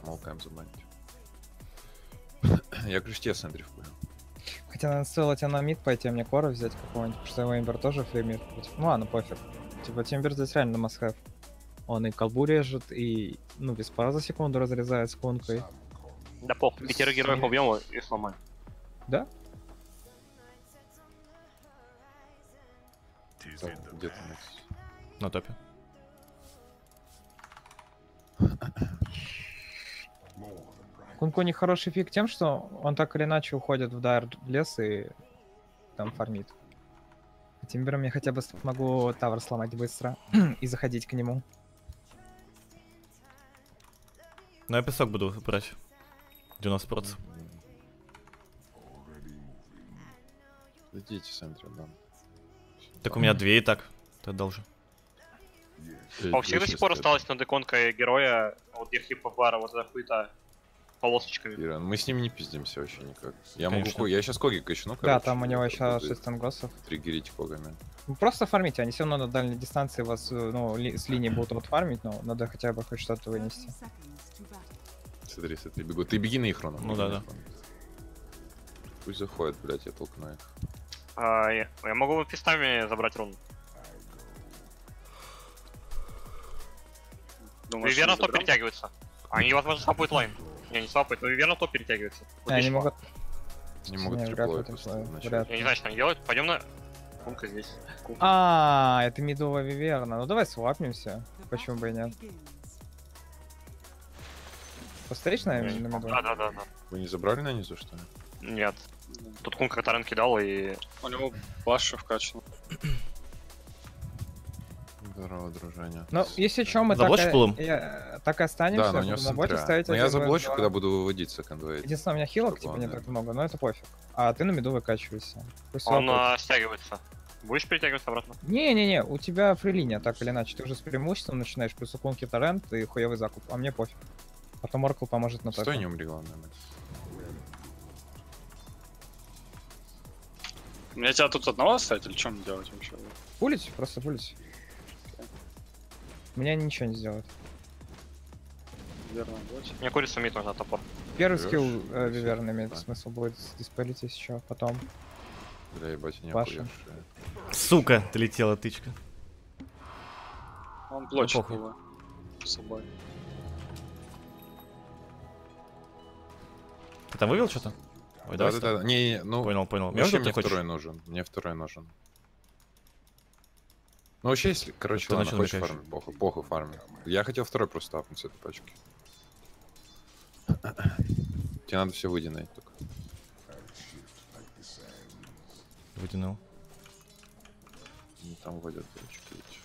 смолкаем забанить. Я говорю, тебе Сэндриф понял. Хотя надо стоило тебе на мид пойти, а мне Кора взять какого-нибудь, потому что его имбер тоже фреймит. Ну ладно, пофиг. Типа Тимбер здесь реально must-have. Он и колбу режет, и ну без пара за секунду разрезает с конкой. Да похуй, 5 героев убьем и сломаем. Да? Где-то Nexus. На топе. Кунку не хороший фиг тем, что он так или иначе уходит в дар в лес и там фармит. А Тимбером я хотя бы могу тавр сломать быстро и заходить к нему. Ну я песок буду брать. 90%. Идите Сэндриф, да. Так у меня 2 и так. Ты должен. А у всех до сих пор осталась над иконкой героя, вот где хипа-бара, вот эта хуета полосочками. Иран, мы с ними не пиздимся вообще никак. Я Конечно. могу, я сейчас коги качну, Да, короче, там у него это еще будет 6 ангосов. триггерить когами. Ну, просто фармите, они все равно на дальней дистанции вас, ну, с линии будут вот фармить, но надо хотя бы хоть что-то вынести. Смотри, смотри, бегу. Ты беги на их руну. Ну да. Пусть заходят, блядь, я толкну их. Я могу пистами забрать руну. Виверна топ перетягивается. Они, возможно, свапают лайн. Не, не свапают, но Виверна топ перетягивается. Вот Они здесь. могут... Не могут Не, триплой вряд ли, просто вряд ли. начать. Я не знаю, что они делают. Пойдем на... Кунка здесь. А, это мидовая виверна. Ну давай свапнемся. Почему бы и нет? Посмотришь на миду? Да. Вы не забрали на низу, что ли? Нет. Тут Кунка Таран кидал и... У него баша вкачан. Здорово, дружение. Ну, если что, мы Заблочишь пулом? так и останемся. Да, но у него на боте центра. ставить Но я 1, 2, заблочу, 2. когда буду выводить секондвейт. Единственное, у меня хилок Чтобы типа он, не да. так много, но это пофиг. А ты на миду выкачивайся. Пусть Он свапает. стягивается. Будешь перетягиваться обратно? Не-не-не, у тебя фрилиния, так или иначе. Ты уже с преимуществом начинаешь, плюс у Кунки торрент и хуёвый закуп. А мне пофиг. Потом Оркл поможет на Стой, топе. не умри, главное, мать. Мне тебя тут одного оставить или что мне делать вообще? Пулить? Просто пулить. Меня ничего не сделает. Верно, вот. Мне курицу мид нужна топор. Первый Берёшь, скилл и виверн всё, имеет да. смысл будет диспелить еще, потом. Бля, ебать, не Паша. охуевшие. Сука, долетела тычка. Он блочит похуй. его с собой. Ты там вывел что-то? Ой, давай. Да. Не, ну... Понял. Вообще Между мне ты хочешь? второй нужен. Мне второй нужен. Ну вообще, если, короче, Ты ладно, начал хочешь намекаешь. фармить, похуй фармить. Я хотел второй просто апнуть с этой пачки. Тебе надо все выдинать только. Вытянул. Они там водят точки.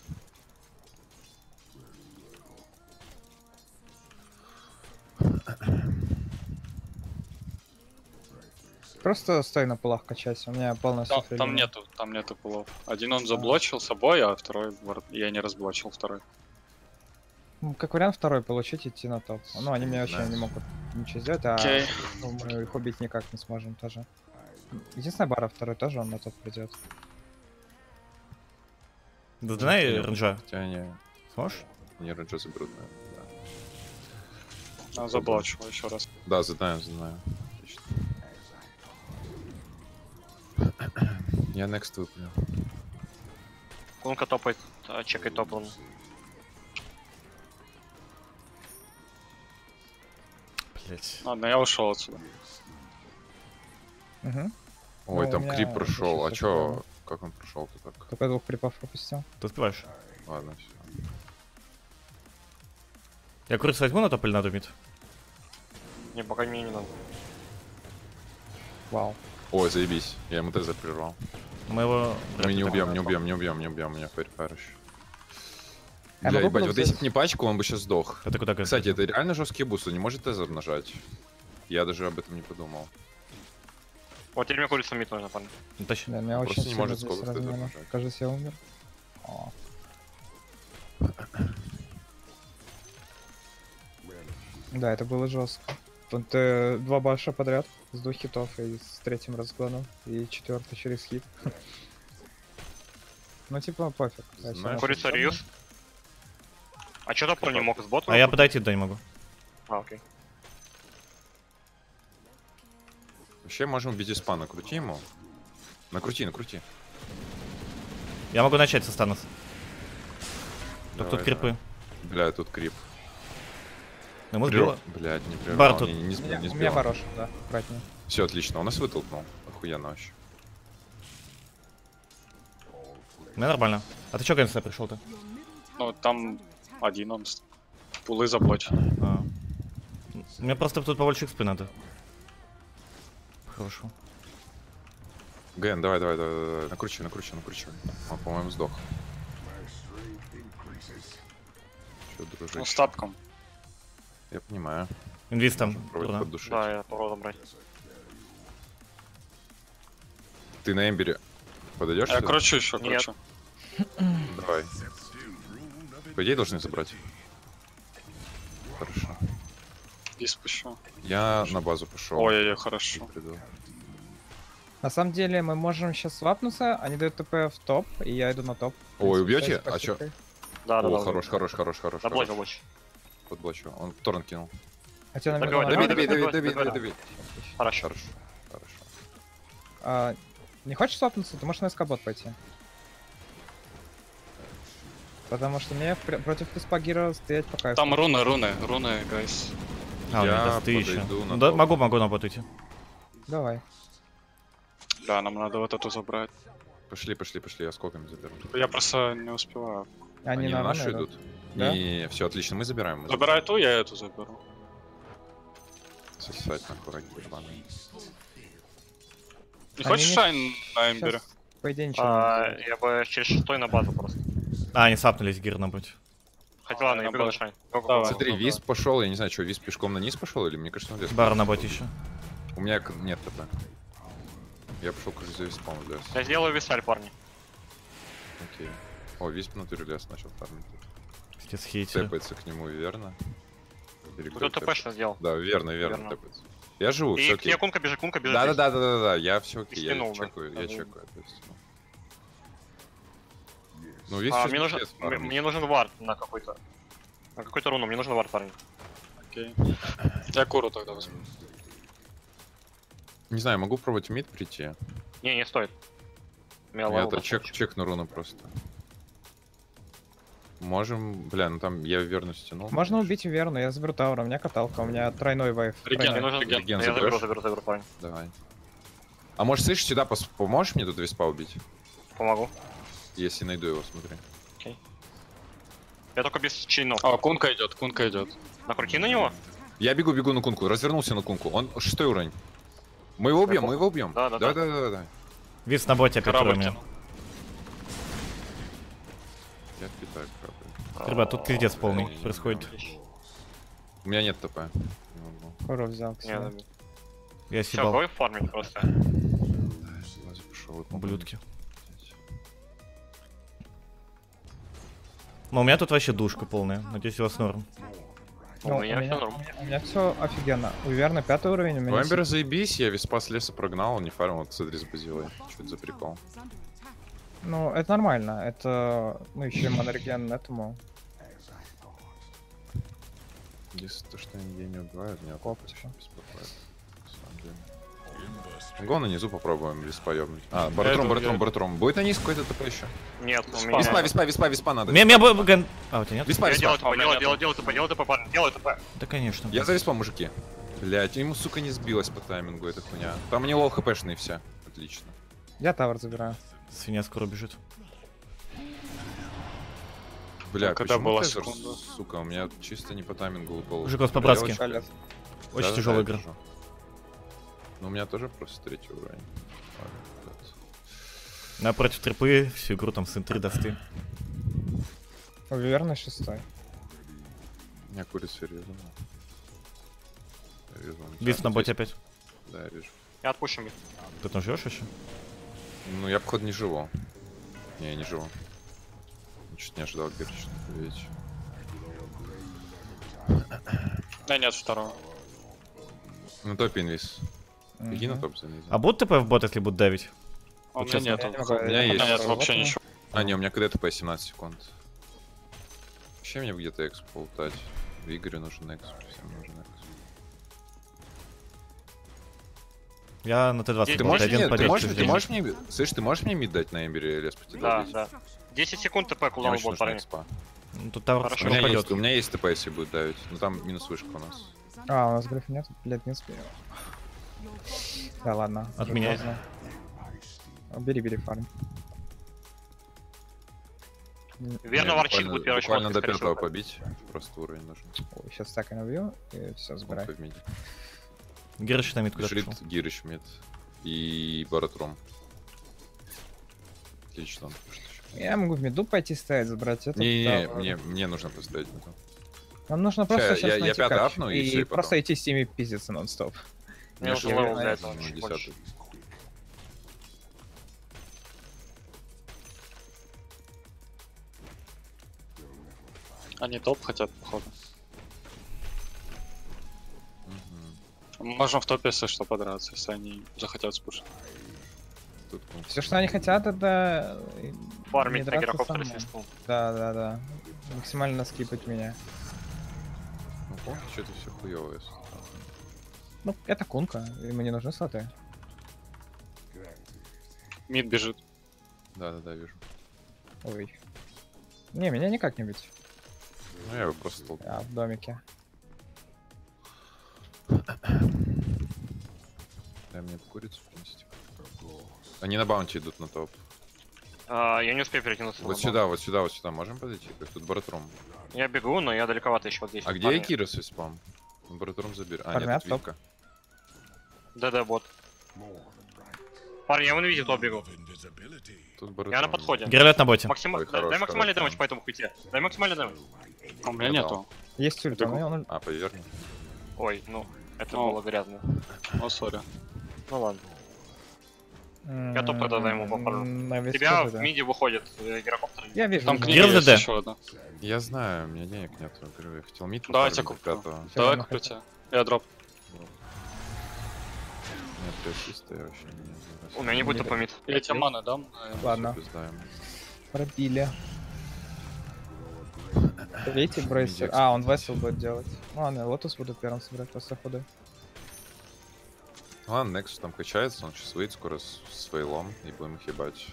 Просто стой на пулах качайся, у меня полностью Там фрилиния. нету пулов. Один он заблочил собой, а второй я не разблочил второй. Ну, как вариант второй получить, идти на топ. Ну, они мне вообще Nice. не могут ничего сделать, а Окей. ну, мы их убить никак не сможем тоже. Единственное, Бара второй тоже, он на топ придет. Да знай ренджа. Хотя они Сможешь? не рейнджа заберут, наверное. Он заблочил еще раз. Да, знаю. Отлично. Я next выплю. Кунка топает, чекает топ руну. Блять. Ладно, я ушел отсюда. Угу. Ой, Ну, там у меня крип прошел. вообще А всё чё? правильно. Как он прошел-то так? Только 2 крипов пропустил. Ты успеваешь? Ладно, все. Я курицу возьму на топ или надо мид? Не, пока мне не надо. Вау. Ой, заебись. Я ему ТЗ прервал. Мы его... Мы не убьем, у меня фейрфайр еще. Я Бля, могу ебать, вот взять- если б не пачку, он бы сейчас сдох. Это куда? Кстати, это реально жесткий буст, он не может ТЗ нажать. Я даже об этом не подумал. Вот теперь мне курицу мид нужна, парни. Ну, тащи. Да, меня Просто очень не сильно может здесь сколько ты размыло. нажать. Кажется, я умер. О. Да, это было жестко. Тут 2 баша подряд с 2 хитов и с 3-м разгоном, и 4-й через хит. Ну типа пофиг. Я Знаешь, всё Курица равно- реюз. А чё топор не мог с бота? А я подойти туда не могу. А, окей. Вообще можем убить Испа, накрути ему. Накрути, накрути. Я могу начать со станов. Только тут Давай, крипы. Бля, тут крип. Ему сбило. Блядь, не прервал. Бар тут. Не У сбил, меня, не у меня сбил. Барош, да, аккуратнее. Все, отлично, он нас вытолкнул. Охуенно вообще. Мне нормально. А ты чё, конечно, пришел-то? Ну, там один он пулы заблочил. А. Мне просто тут побольше экспы надо. Хорошо. Ген, давай, давай, давай, давай. Накручивай, накручивай, накручивай. Он, по-моему, сдох. Чё, Ну, дружище? с тапком. Я понимаю. Инвиз там. Вроде Дурно. поддушить. Да, я попробую брать. Ты на Эмбере подойдешь? Я сюда? кручу еще, Нет. кручу. Давай. По идее, должны забрать. Хорошо. И спущу. Я на базу пошел. Ой-ой-ой, хорошо. На самом деле мы можем сейчас свапнуться, они дают ТП в топ, и я иду на топ. Ой, В принципе, убьете? с А чё? пассивкой. Да, да, О, да. хорош, хорош, хорош, хорош. Заблочь, хорош. заблочь. Подблочу. Он торрент кинул. Хотя на Добивай, меня добей, Добей, добей, добей, добей, добей, добей, добей. добей. Хорошо. Хорошо. Хорошо. Не хочешь свапнуться, ты можешь на эскобот пойти. Потому что мне против Писпагира стоять по кайфу. Там руны, гайс. А, у меня Я дасты еще. подойду на Да, топ. могу на бот идти. Давай. Да, нам надо вот эту забрать. Пошли, я сколками заберу. Я просто не успеваю. Они, Они на на нашу рано идут? Да? Не, все отлично, мы забираем. Мы Забирай ту, я эту заберу. Сосать нахуй, ради ебаный. Не Они хочешь не- шайн на эмбере? Сейчас, по идее, ничего не будет. Я бы через шестой на базу просто. А, они сапнулись гир на боте. Хотя ладно, на я бегу на базу. шайн. Давай. Смотри, Виз пошел, я не знаю, что, Виз пешком на низ пошел, или мне кажется, он лес. Бар на боте еще. У меня нет ТП. Я пошел, кажется, за Виспом в лес. Я сделаю висаль, парни. Окей. О, Висп внутри лес начал фармить. Пиздец, хейтеры. Тэпается к нему, верно? Или кто Кто ТПшно сделал. Да, верно, Верно. тэпается. Я живу, все И окей. кунка бежит здесь. Да, я все окей, Ты я стянул, да? чекаю, я Ага. чекаю. То есть, ну, Виз Мне сейчас нужен, пиздец фармит. мне нужен вард на какой-то. На какой-то руну, мне нужен вард, парни. Окей. Я куру тогда возьму. Не знаю, могу пробовать в мид прийти. Не стоит. У меня Я левел это достаточно. чек на руну просто. Можем, бля, ну там я верну стянул. Можно убить Верну, я заберу Таура, у меня каталка, у меня тройной вейв. Реген. Мне нужен... Реген Я заберешь? заберу, парень. Давай. А может, слышишь, сюда поможешь мне тут Виспа убить? Помогу. Если найду его, смотри. Я только без чейнов. А, кунка идет. Накрути на него? Я бегу на кунку, развернулся на кунку. Он 6 уровень. Мы его убьем, Да. Да. Виз на боте опять Корабль уровня. кинул. Я питаю корабль. Ребят, тут пиздец полный Не, происходит. У меня нет ТП. Не могу. Хору взял к себе. Я Все, съебал. бой фармить просто. Сразу пошел, и помогу. Ублюдки. Но у меня тут вообще душка полная. Надеюсь, у вас норм. Ну, у меня всё норм. у меня все офигенно. У Верны 5 уровень, у У меня... Эмбера заебись, я Виспа с леса прогнал, он не фармил, вот смотри, с базилой. Что это за прикол? Ну, это нормально, это... Ну, еще и монореген этому. Если то, что я не убиваю, меня Коп, это чё? беспокоит. На самом деле. Го на низу попробуем Виспа ёбнуть. А, иду, Бартром. Будет на низ какой-то ТП еще? Нет, у меня... Виспа надо. Меня ген... А, у тебя нет? Виспа. Я делаю А, у меня ТП, делаю ТП, парни, делаю ТП. Да, конечно. Я за Виспа, мужики. Блять, ему, сука, не сбилась по таймингу эта хуйня. Там не лоу хпшные все. Отлично. Я Тавр забираю. Свинья скоро бежит. Бля, Ну, когда почему была Тезер, секунда? сука, у меня чисто не по таймингу упал. Мужиков по-братски. Шалец. Очень Да-да-да, тяжелая я игра. держу. Ну, у меня тоже просто 3 уровень. Ладно, вот. Напротив трипы, всю игру там с интры досты. У Верны 6. У меня курица резанула. Я вижу, он Виз там на боте здесь. опять. Да, я вижу. Я отпущу мид. Ты там живешь еще? Ну, я, походу, не живу. Не, я не живу. Чуть не ожидал героично видеть. Да нет, второго. Ну, топ инвиз. Беги на топ за низом. А будут ТП в бот, если будут давить? А у меня честно, нету. Я не могу, У меня я не есть. могу Нет, вообще работать. ничего. А, не, у меня когда ТП 17 секунд. Вообще мне где-то эксп полутать. В Игоре нужен эксп, всем нужен эксп. Я на Т-20 Ты Ты был, можешь, один мне, ты, побег можешь, чуть ты ли. можешь мне... Слышь, ты можешь мне мид дать на Эмбере лес по тебе Да, долбить? да. 10 секунд ТП Мне кулдаун очень был, нужна парни. экспа. Ну, тут тавр Хорошо. У меня, упадет. есть, у меня есть ТП, если будет давить. Ну там минус вышка у нас. А, у нас грифа нет? Блять, не успею. Да ладно. От уже меня. поздно. Бери фарм. Верно, Не, ворчит буквально- будет первый Буквально шмот, до скорее всего. 5-го побить. Просто уровень нужен. Ой, сейчас так и набью, и все, забирай. Помпы в миде. Герыч на мид куда Шрид, пошел. Гирыч мид. И Баратром. Отлично. он пушит ещё. Я могу в миду пойти ставить, забрать это. Не, да, мне нужно поставить миду. Нам нужно просто Ща, сейчас я найти пятый кач апну, и всё, и потом. просто идти с ними пиздиться нон-стоп. Мне нужен Я левел знаю, для этого. Ну, чуть 10-й. больше. Они топ хотят, походу. Мгм. Можем в топе, если что, подраться, если они захотят спушить. Тут, ну, Все, что они хотят, это... Фармить не на драться гирокоптере самому. свистнул. Да. Максимально скипать меня. ну, помню, что-то все хуёвое. Ну, это кунка, ему не нужны слоты. Мид бежит. Да, вижу. Ой. Не, меня никак не бить. Ну, я его просто толкнул. Я в домике. Дай мне курицу принести. Они на баунти идут на топ. Я не успею перетянуться. Вот на сюда можем подойти? Как тут Баратром. бал. Я бегу, но я далековато еще вот здесь. А вот где парни. Акира со спам? Баратром забери. А, Фармят нет, топ. Вивка. ДД бот. Парни, я вон видел, то бегу. Тут Баратром. Я на подходе. Гералет на боте. Ой, Дай хорош, максимальный хорош, дэмэдж по этому хуйте. Дай максимальный дэмэдж. А у меня Я нету. Есть ульта, Бегу. но он... А, поверни. Ой, ну, это О. было грязно. О, сори. Ну ладно. Я топ тогда ему попаду. На весь Тебя тоже, в да. миде выходит гирокоптер. Я вижу. Там да. книга Герл есть ДД. еще одна. Я знаю, у меня денег нет. Говорю, я хотел мид Давайте пофармить куплю. до 5-го. Всё, Давай ладно, куплю тебя. Я дроп. Нет, пресиста я вообще не знаю. У меня не будет Не топа мид. Я тебе маны дам. Ладно, пробили. Третий брейсер. Индекс. А, он весел будет делать. Ну ладно, лотус буду первым собирать после хода. Ладно, Nexus там качается, он сейчас выйдет скоро с фейлом и будем их ебать.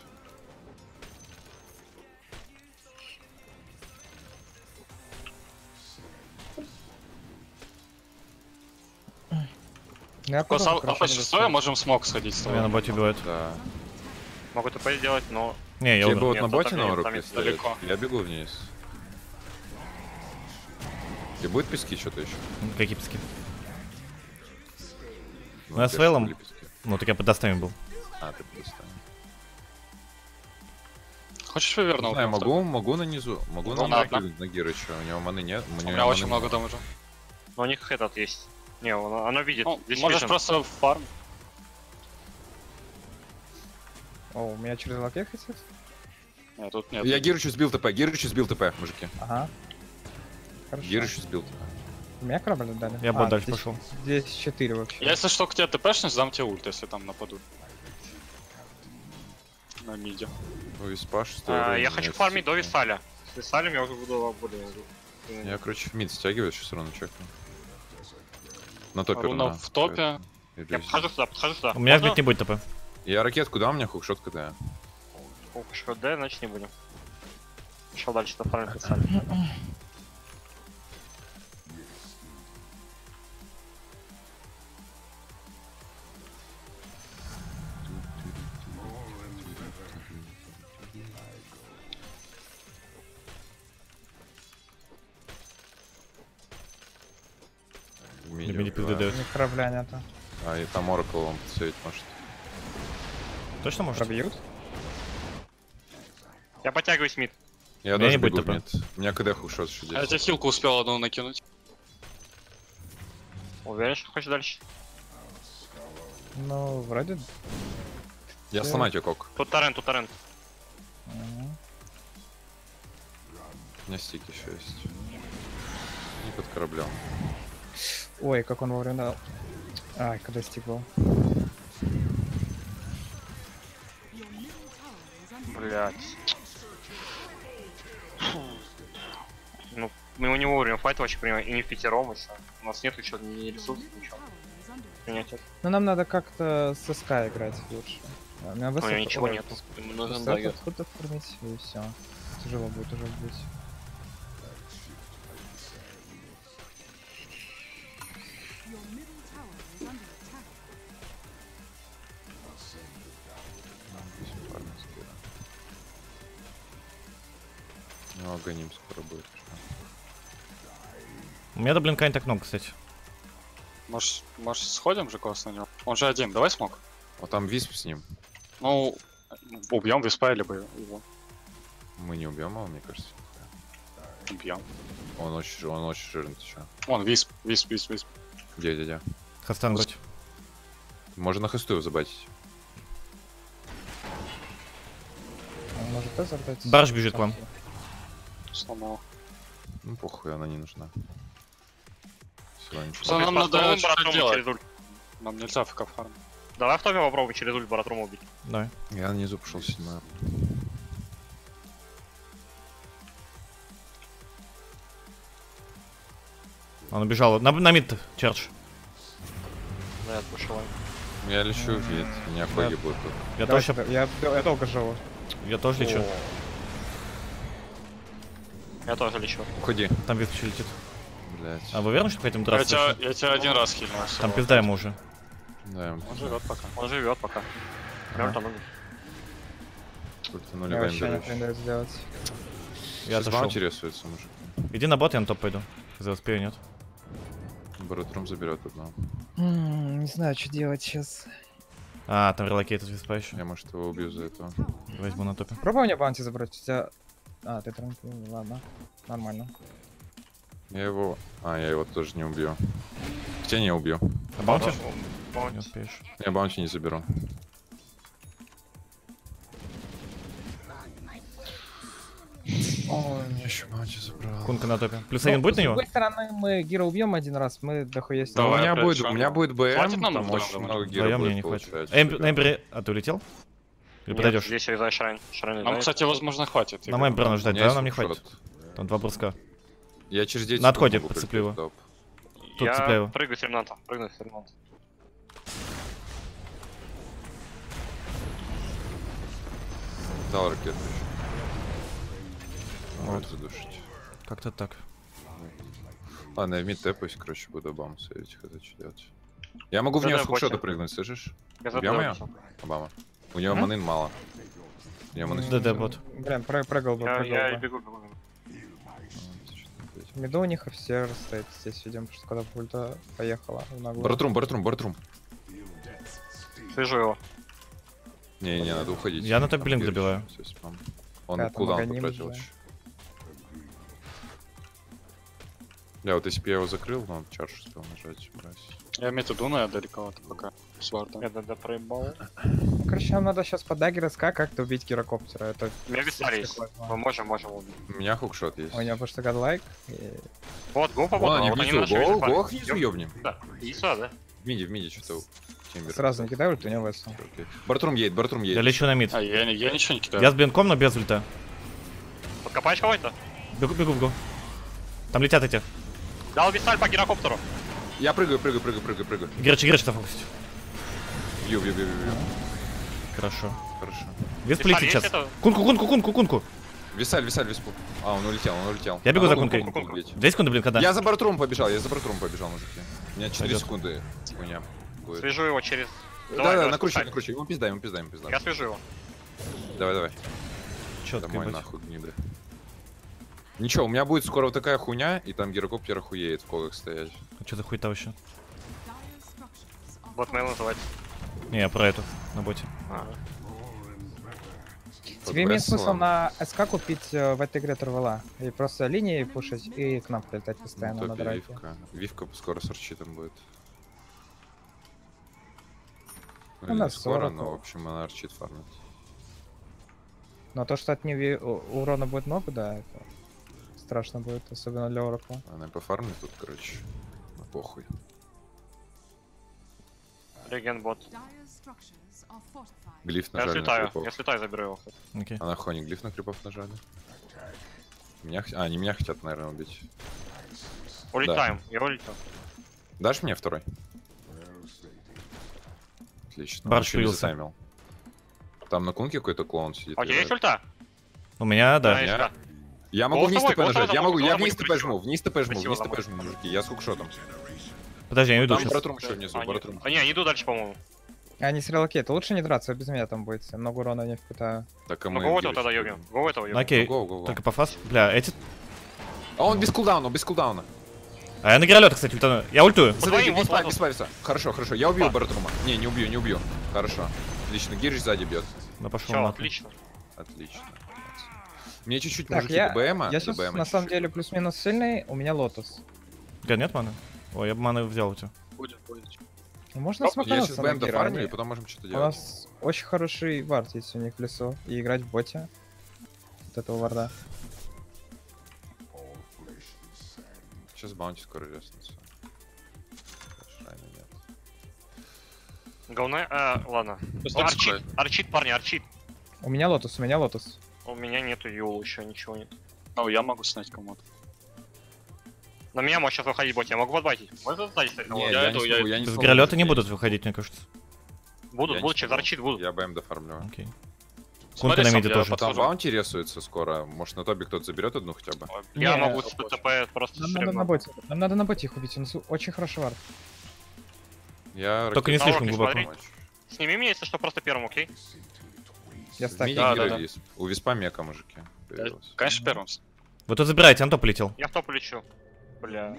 Я После тоже хорошо Алфа буду 6 ставить. можем смог сходить с Меня на тобой. боте убивают. Да. Могу ТП сделать, но... Не, я Тебе умер. будут Нет, на это боте нет, на там руки есть ставить? далеко. Я бегу вниз. И будет пески что-то еще? Какие пески? Ну, я у с тебя фейлом. были пески. Ну, так я под достами был. А, ты предоставил. Хочешь вывернул? Не знаю, могу на низу. Могу на Ладно. на Гирыча. У него маны нет. У меня очень много дамажа. Но у них этот есть. Не, оно видит. Ну, Здесь можешь vision. просто фарм. О, у меня через лаке хотят? Нет, тут нет. Я Гирычу сбил ТП, мужики. Ага. Хорошо. Гирычу сбил ТП. У меня корабль дали. Я бот А, дальше здесь- пошел. Здесь 4 вообще. Я, если что, к тебе тпшнусь, дам тебе ульт, если там нападут. На миде. Ну, Виспаш, Я хочу фармить до Висаля. С Висалем я уже буду более... Я, короче, в мид стягиваю, сейчас равно чекну. На топе Руна руна. в топе. Я подхожу сюда. У меня в Можно? мид не будет ТП. Я ракетку дам, у меня хукшот КД. Что, да, значит не будем. Пошел дальше до фармить Висаля. Миди пиздец. У них корабля нету. А, и там Оракл вам подсветить может. Точно может? Пробьют? Я подтягиваюсь мид. Я меня даже не будет бегу в ТП. мид. У меня КД хукшот еще А я здесь. тебе хилку успел одну накинуть. Уверен, что хочешь дальше? Ну, вроде... Я сломаю тебе кок. Тут торрент. Мгм. У меня стик еще есть. И под кораблем. Ой, как он вовремя дал. Ай, когда стик был. Блять. Ну, мы его не вовремя файт вообще принимаем, и не в пятером еще. У нас нет еще ни ресурсов, ничего. Принять это. Ну нам надо как-то с СК играть лучше. У меня У меня ничего нету. Ему нужен дагер. Откуда формить и все. Тяжело будет уже быть. Ну, агоним скоро будет. У меня до блинка не так много, кстати. Может сходим же кос на него? Он же один, давай смог. Вот там висп с ним. Ну, убьем виспа либо его. Мы не убьем его, мне кажется. Убьем. Он очень жирный, ты чё? Вон, висп. Где? Хастан быть. Можно на хесту его забатить. Он может тоже отдать. Барж бежит к вам. Сломал. Ну похуй, она не нужна. Всё, ничего. Что нам надо Попробуем что-то Баратруму делать? через ульт. Нам нельзя ФК фарм. Давай в топе попробуем через ульт Баратруму убить. Давай. Я внизу пошел 7. Он убежал. На мид, чердж. Да, я отпушиваю. Я лечу, вид. У меня хоги будут тут. Я Давайте, тоже, я долго живу. я тоже лечу. Я тоже лечу. Уходи. Там вид еще летит. Блять. А вы уверены, что хотим Я драться? тебя один раз хильнул. Там пизда ему уже. Да, Он живет пока. Он живет пока. Мертв, крутанули Я вообще не ваймбер. понимаю сделать. Я Сейчас отошел. баунти рисуется, мужик. Иди на бот, я на топ пойду. За успею, нет? Баратрум заберет одного. Не знаю, что делать сейчас. А, там релокейт от виспа еще. Я, может, его убью за этого. Возьму на топе. Пробуй мне баунти забрать, у тебя... А, ты транквил, ладно. Нормально. Я его тоже не убью. Хотя не убью. А баунти? Баунти. Не успеешь. Я баунти не заберу. Ой, мне еще баунти забрал. Кунка на топе. Плюс один будет на С него? другой стороны, мы Гира убьем один раз, мы дохуя Да, у Давай, меня опять будет, шаг. у меня будет БМ, Хватит нам там вдвоем, очень думаю? много гира Вдвоем мне будет не хватит. получать. На Эмбере... А ты улетел? Или Нет, подойдешь? здесь через Шрайн. Нам, кстати, возможно, хватит. На Эмбера ждать, У меня да? есть Нам не хукшот. хватит. Там 2 бруска. Я через 10 На секунд отходе могу подцеплю его. прилететь в топ. Тут цепляю. Я прыгаю с ремонта. Прыгну с ремонта. Дал ракету еще. Вот. Вот задушить. Как-то так. Ладно, я в мид тэпаюсь, короче, буду Обаму сейвить, хотя что делать. Я могу в Да-да, нее с хукшота бочка. прыгнуть, слышишь? Без Убьем ее? отдачи. Обама. У него манын мало. У нее манын ДД бот. Блин, прыгал бы, Я прыгал бы. бегу. Меду у них все стоит здесь, видим, потому что когда пульта поехала в наглую. Баратрум. Свяжу его. Не, надо уходить. Я на топ Там блинк Гирич, добиваю. всё, спам. Он Да, там кулдаун агоним потратил уже. еще. Бля, вот если бы я его закрыл, но он чарш успел нажать, брать. Я мид иду, но я далековато пока. С вардом. Я ДД проебал. Ну, короче, нам надо сейчас под даггер СК как-то убить гирокоптера. Это У меня виспар есть. такое, Мы можем убить. У меня хукшот есть. у него просто гадлайк. И... Вот, го по Вон они вот они внизу, наши виспары. гох внизу ёбнем. Да, и сюда, да? В миде что-то. Тимбер. Сразу не кидаю ульт, у него ВС. Окей. Баратрум едет. Я лечу на мид. А, я ничего не кидаю. Я с блинком, но без ульта. Подкопаешь кого-то? Бегу. Там летят эти. Дал висаль по гирокоптеру. Я прыгаю. Герч на фокусе. Бью. Хорошо. Хорошо. Вес Висаль полетит есть сейчас. это? Кунку. Висаль, виспу. А, он улетел. Я бегу за Кунку кункой. бить. 2 секунды, блин, когда? Я за баратрум побежал, мужики. У меня 4 Пойдёт. секунды. Хуйня. будет. Свяжу его через... Да, накручивай. спускай. Ему пизда. Я свяжу его. Давай. Чётко Домой быть. нахуй гниды. Ничего, у меня будет скоро вот такая хуйня, и там гирокоптер охуеет в когах стоять. А что за хуйта вообще? Вот мейл называется. Не, я про эту, на боте. Тебе имеет Подбросила. смысл на СК купить в этой игре Турвела и просто линии пушить и к нам прилетать постоянно на Топе драйке. Вивка. Вивка скоро с арчитом будет. Ну, У или нас не скоро, 40. но в общем она арчит фармит. Но то, что от нее урона будет много, да, это страшно будет, особенно для Оракла. Она и пофармит тут, короче. Ну похуй. Реген бот. Глиф Я нажали на слетаю. крипов. Я слетаю, заберу его. Окей. А на хоне глиф на крипов нажали. Они меня хотят, наверное, убить. Улетаем. Я улетел. Дашь мне второй? Отлично. Барш Он еще не появился. затаймил. Там на кунке какой-то клоун сидит. А у тебя есть играет. ульта? У меня, да. есть, да. Я могу вниз Голосовой, ТП нажать. Я голосовой, могу, я голосовой, вниз ТП красиво. жму, вниз ТП жму, Красиво, вниз ТП домой. жму, мужики. Я с хукшотом. Подожди, я уйду Там сейчас. Баратрум еще внизу, Баратрум. Не, они идут дальше, по-моему. Они с релокейта. Лучше не драться, вы без меня там будете. Много урона не впитаю. Так, а Ну, мы... го в этого тогда девочку ёбнем. Го этого Ну, ёбнем. окей, Го, го, го. только по фаст. Бля, эти... А он без кулдауна, он без кулдауна. А я на гиролёта, кстати, ультану. Я ультую. Смотри, вот без ладно. спавится. Хорошо, хорошо. Я убью Баратрума. Не убью, не убью. Хорошо. Отлично, Гирич сзади бьет. Ну, пошел Все, нахуй. отлично. Отлично. Мне чуть-чуть, Так, мужики, я ДБМа. сейчас ДБМа на самом чуть-чуть. деле плюс-минус сильный, у меня лотос. Га, нет маны? Ой, я бы маны взял у тебя. Будет, будет. Можно Я смакануться сейчас на БМ Гира, дофармлю, и они- потом можем что-то У делать. нас очень хороший вард есть у них в лесу. И играть в боте. Вот этого варда. Сейчас баунти скоро резнется. Шрайна нет. Говна, ладно. Просто Арчит, отсюда. арчит, парни, арчит. У меня лотос, у меня лотос. У меня нету юла еще, ничего нет. Ну, я могу снять кому-то. На меня может сейчас выходить бот, я могу подбайтить. Можно сзади стать? Не, я я иду, не я смогу, я не Без смогу гиролёта не успеть. будут выходить, мне кажется. Будут, Я будут, не через смогу. арчит будут. Я БМ дофармлю. Окей. Смотри на сам, миде я тоже. Там подхожу. баунти рисуется скоро. Может на тобе кто-то заберет одну хотя бы. Я Не, могу с ТП просто Нам надо на боте. Нам надо на боте их убить, у нас очень хороший вард. Я Только не ракету слишком могу глубоко. помочь. Сними меня, если что, просто первым, окей? Я В стак. миде Да, Гира да, да. есть. У Виспа мека, мужики. Я, появилась. конечно, первым. Вы тут забираете, Антоп полетел. Я в топ лечу. Бля.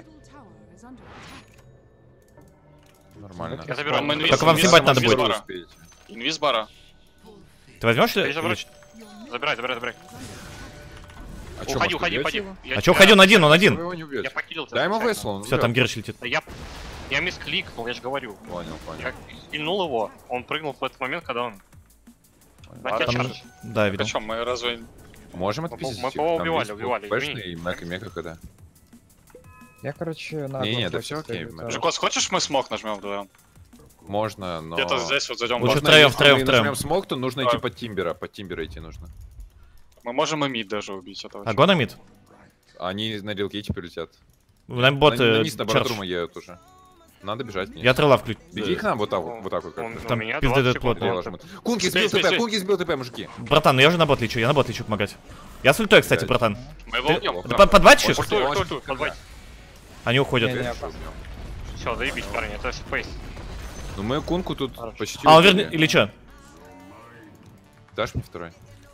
Нормально. Я заберу. Вам инвиз- Только вам инвиз- съебать надо инвиз будет. бара. Успеете. Инвиз бара. Ты возьмешь Ты ли? забрать? Забирай, забирай, забирай. А чё, Уходи, может, уходи, убьете уходи. его? Я А чё, тебя- уходи, он один, он Вы один. его не убьете. Я покидал тебя. Дай ему случайно. весло, он Все, там умрет. Гирыч летит. Да я мискликнул, я же говорю. Понял, понял. Я хильнул его, он прыгнул в этот момент, когда он... На А тебя там чардж. Да, Так видел. а чё, мы разве... Можем Мы отпиздить мы их? кого Там убивали, есть убивали, Пэшный, мека, мека когда. Я, короче, на Не-не, одном да боте всё окей, стою, мы- да. Жукос, хочешь мы смог нажмем вдвоем? Можно, но... Где-то здесь вот зайдем. Лучше Можно, втроём, если втроём, мы втроём. нажмем смог, то нужно Давай. идти под Тимбера. Под Тимбера идти нужно. Мы можем и мид даже убить этого. А гона мид? Они на рилкейте прилетят. На бот на низ на чардж. Баратрума едут уже. Надо бежать вниз. Я трела включу. Беги к нам вот так вот так вот. Он- как-то. у Там меня пизды 20 дают секунд. плотно. Приложим. Кунки Стой, сбил стой, ТП, стой. Кунки сбил ТП, мужики. Братан, ну я же на бот лечу, я на бот лечу помогать. Я с ультой, кстати, Блядь. братан. Мы его Ты убьем. ты подватчик? Он- Ульту, он- ульту, ульту, подбайте. Они уходят. Не-не. Все, заебись, парни, это фейс. Ну мы Кунку тут Хорошо. почти А, он убили. вернее, или чё? Дашь мне второй?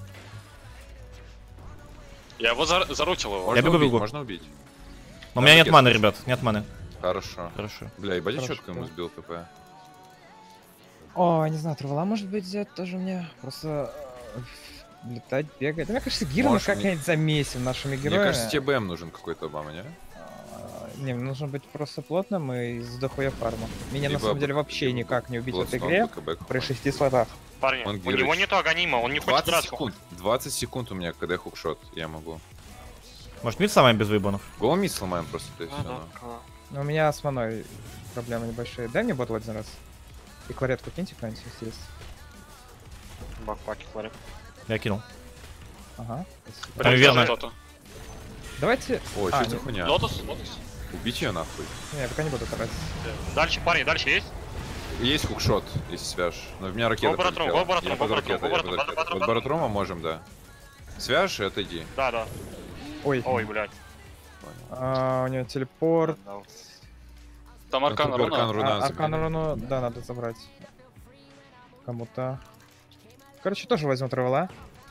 Я его зарутил его. Можно бегу, убить, бегу. Можно убить. У меня нет ракеты маны, есть. ребят, нет маны. Хорошо. Хорошо. Бля, ебать, Хорошо, четко ему да. сбил ТП. О, не знаю, Травела может быть взять тоже мне. Просто летать, бегать. Да, мне кажется, Гира мы Можешь как-нибудь замесим нашими Мне героями. кажется, тебе БМ нужен какой-то Обама, не? Не, нужно быть просто плотным и с дохуя фарма. Меня на Либо самом деле б- вообще либо никак не убить в этой Блэдстоун, игре БКБ. при 6 слотах. Парни, Он у Гирыч. него нету аганима, он не хочет 20 драться. секунд. 20 секунд у меня, когда я хукшот, я могу. Может, мид сломаем без выебанов? Голомит сломаем просто, то есть Да, всё, да, ну. да. Но у меня с маной проблемы небольшие. Дай мне бот один раз. И кларетку киньте кто-нибудь, если есть. Бакпаки, кларит. Я кинул. Ага. спасибо. Там верно. Кто-то. Давайте... О, А, что за нет. хуйня? Лотус, лотус. Убить ее нахуй. Не, я пока не буду тратить. Дальше, парни, дальше есть? Есть хукшот, если свяжешь. Но в меня ракета Го Баратрум, прилетела. го Баратрум, Я го под Баратрум, ракетой, го я под Баратрум, ракетой. го Под Баратрума можем, да. Свяжешь и отойди. Да, да. Ой, Ой, блядь. у него телепорт. Там аркан Тут аркан руна. руна Аркан забери. руну, да, надо забрать. Кому-то. Короче, тоже возьму Травела.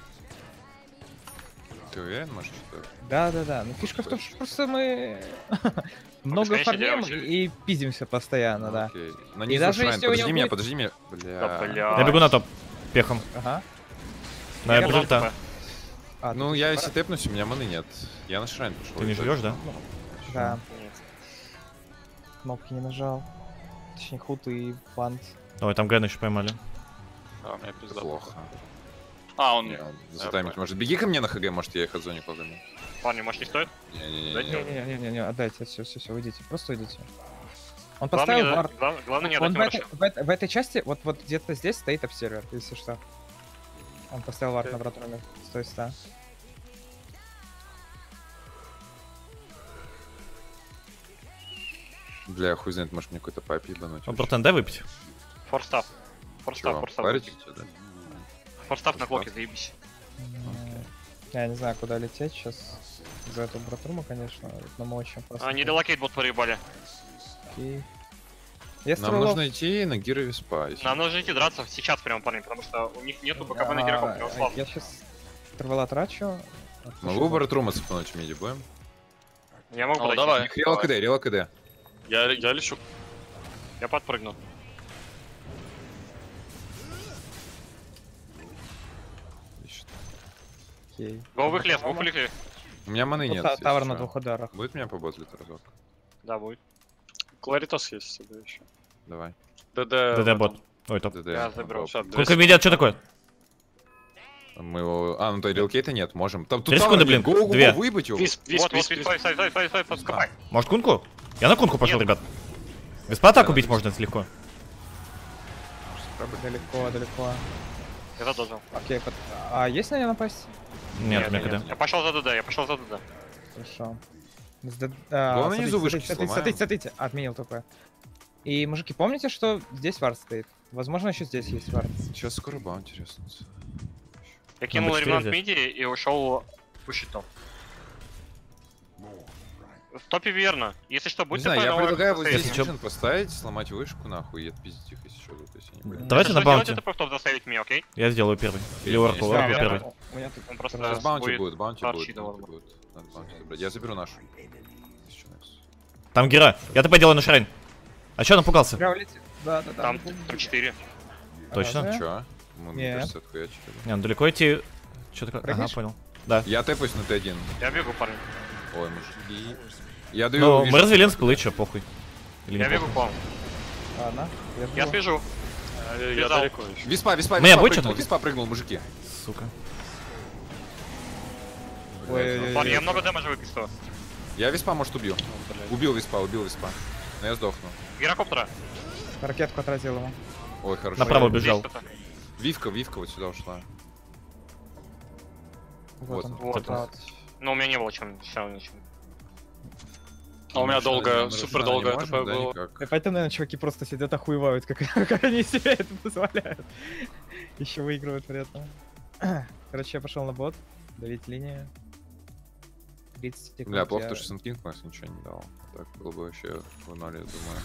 Ты уверен, может, что? Да. Ну фишка в том, что просто мы много бесконечно фармим делаем и пиздимся постоянно, да. Окей. На И низу даже Шрайн, если у него подожди меня, будет- подожди меня. Да, Бля. бля. Я бегу на топ. Пехом. Ага. На Я ульта. дал А, Ну, тут я есть если тэпнусь, у меня маны нет. Я на Шрайн пошел. Ты не живешь, да? Да, ТП. Нет. кнопки не нажал. Точнее, хут и плант. Ой, там Гэн еще поймали. Да, у меня пизда. Плохо. А, он... Не, он затаймить может. Беги ко мне на ХГ, может, я их от зоне погоню. Парни, может, не стоит? Не-не-не. Не-не-не, отдайте, все, уйдите, просто уйдите. Он Главное, поставил не вард. дать- главное не Он отдать в ему этой, в этой части, вот где-то здесь стоит обсервер, если что. Он поставил вард на братроме с той ста. Бля, хуй знает, может мне какой-то пайп ебануть. Ну, братан, дай выпить. Форстап. Форстав, форстав. Парите, да? Форстав на клоке, заебись. Я не знаю, куда лететь сейчас. За эту братурму, конечно, но мы очень просто. Они делокейт бот проебали. Окей. Если Нам рулов- нужно идти на Гира Виспа. если- Нам нужно идти драться сейчас прям, парни, потому что у них нету БКБ на игроков, прям Я сейчас Травела трачу. Могу Баратрума цепануть в миде, будем? Я могу Ну, подойти. давай. Рела КД, Рела КД. Я лечу. Я подпрыгну. Отлично. Окей. Го в их лес, го в их лес. У меня маны нет. Вот если тавр что. на 2 ударах. Будет меня поботлить разок? Да, будет. Кларитос есть у тебя еще. Давай. ДД. ДД бот. Ой, топ. ДД. Я заберу. Сейчас, Сколько медиат, что такое? Мы его... А, ну то релкейта нет, можем. Там, 3 тавр секунды, нет. блин. Го, го, го, 2. выебать его. Вис, вис, Вот, вис, вот, вис. стой, подкопай. Может кунку? Я на кунку пошел, Нет. ребят. Виспа атаку Да, бить да. можно, это легко. Далеко. Я задолжил. Окей, а есть на нее напасть? Нет, у меня КД. Я пошел за ДД, Хорошо. Главное, внизу вышки сломаем. Смотрите, отменил ТП. И, мужики, помните, что здесь вард стоит? Возможно, еще здесь есть вард. Сейчас скоро баунти резнутся. Я кинул Б4 ремонт здесь. миди и ушел пушить топ. В топе верно. Если что, Не будьте знаю, я предлагаю вот Если здесь чё- Vision поставить, сломать вышку нахуй и отпиздить их, если что, тут, если они были. Давайте на баунти. Это в топ заставить меня, окей? Я сделаю первый. Или Да, Оракл, да, Оракл да. первый. У меня тут Он просто Сейчас баунти будет будет, баунти торчить будет, довольно. баунти будет. Надо баунти забрать. Я заберу нашу. Если чё, Некс. Там Гера. Я ТП делаю на Шрайн. А чё напугался? Прям летит. Да. Там 4. Точно? Разве? Чё? Мы, мне Нет. кажется, отхуячили. Не, ну далеко идти... Что такое? Ага, Прыгнешь? понял. Я тэпаюсь на Т1. Я бегу, парни. Ой, мужики. Я даю Ну, мы Vision. развели инспылы, чё, похуй. Или Я не бегу похуй? к вам. Ладно. Я слежу. Я Бежал. далеко еще. Виспа Мне будет прыгнул, что-то? Виспа прыгнул, мужики. Сука. Ой, Парни, я много дэмэджа выписываю. Я Виспа, может, убью. Убил Виспа. Но я сдохну. Гирокоптера. Ракетку отразил ему. Ой, хорошо. Направо Здесь бежал. кто-то. Вивка вот сюда ушла. Вот он. Вот. Вот. Но у меня не было чем. Сейчас ничего. А у меня долго, Нарушать супер не долго можем, ТП да, было. никак. И поэтому, наверное, чуваки просто сидят охуевают, как они себе это позволяют. Еще выигрывают при этом. Короче, я пошел на бот. Давить линию. 30 секунд. Бля, плохо, я- то, что Сенкинг нас ничего не дал. Так было бы вообще в ноле, я думаю.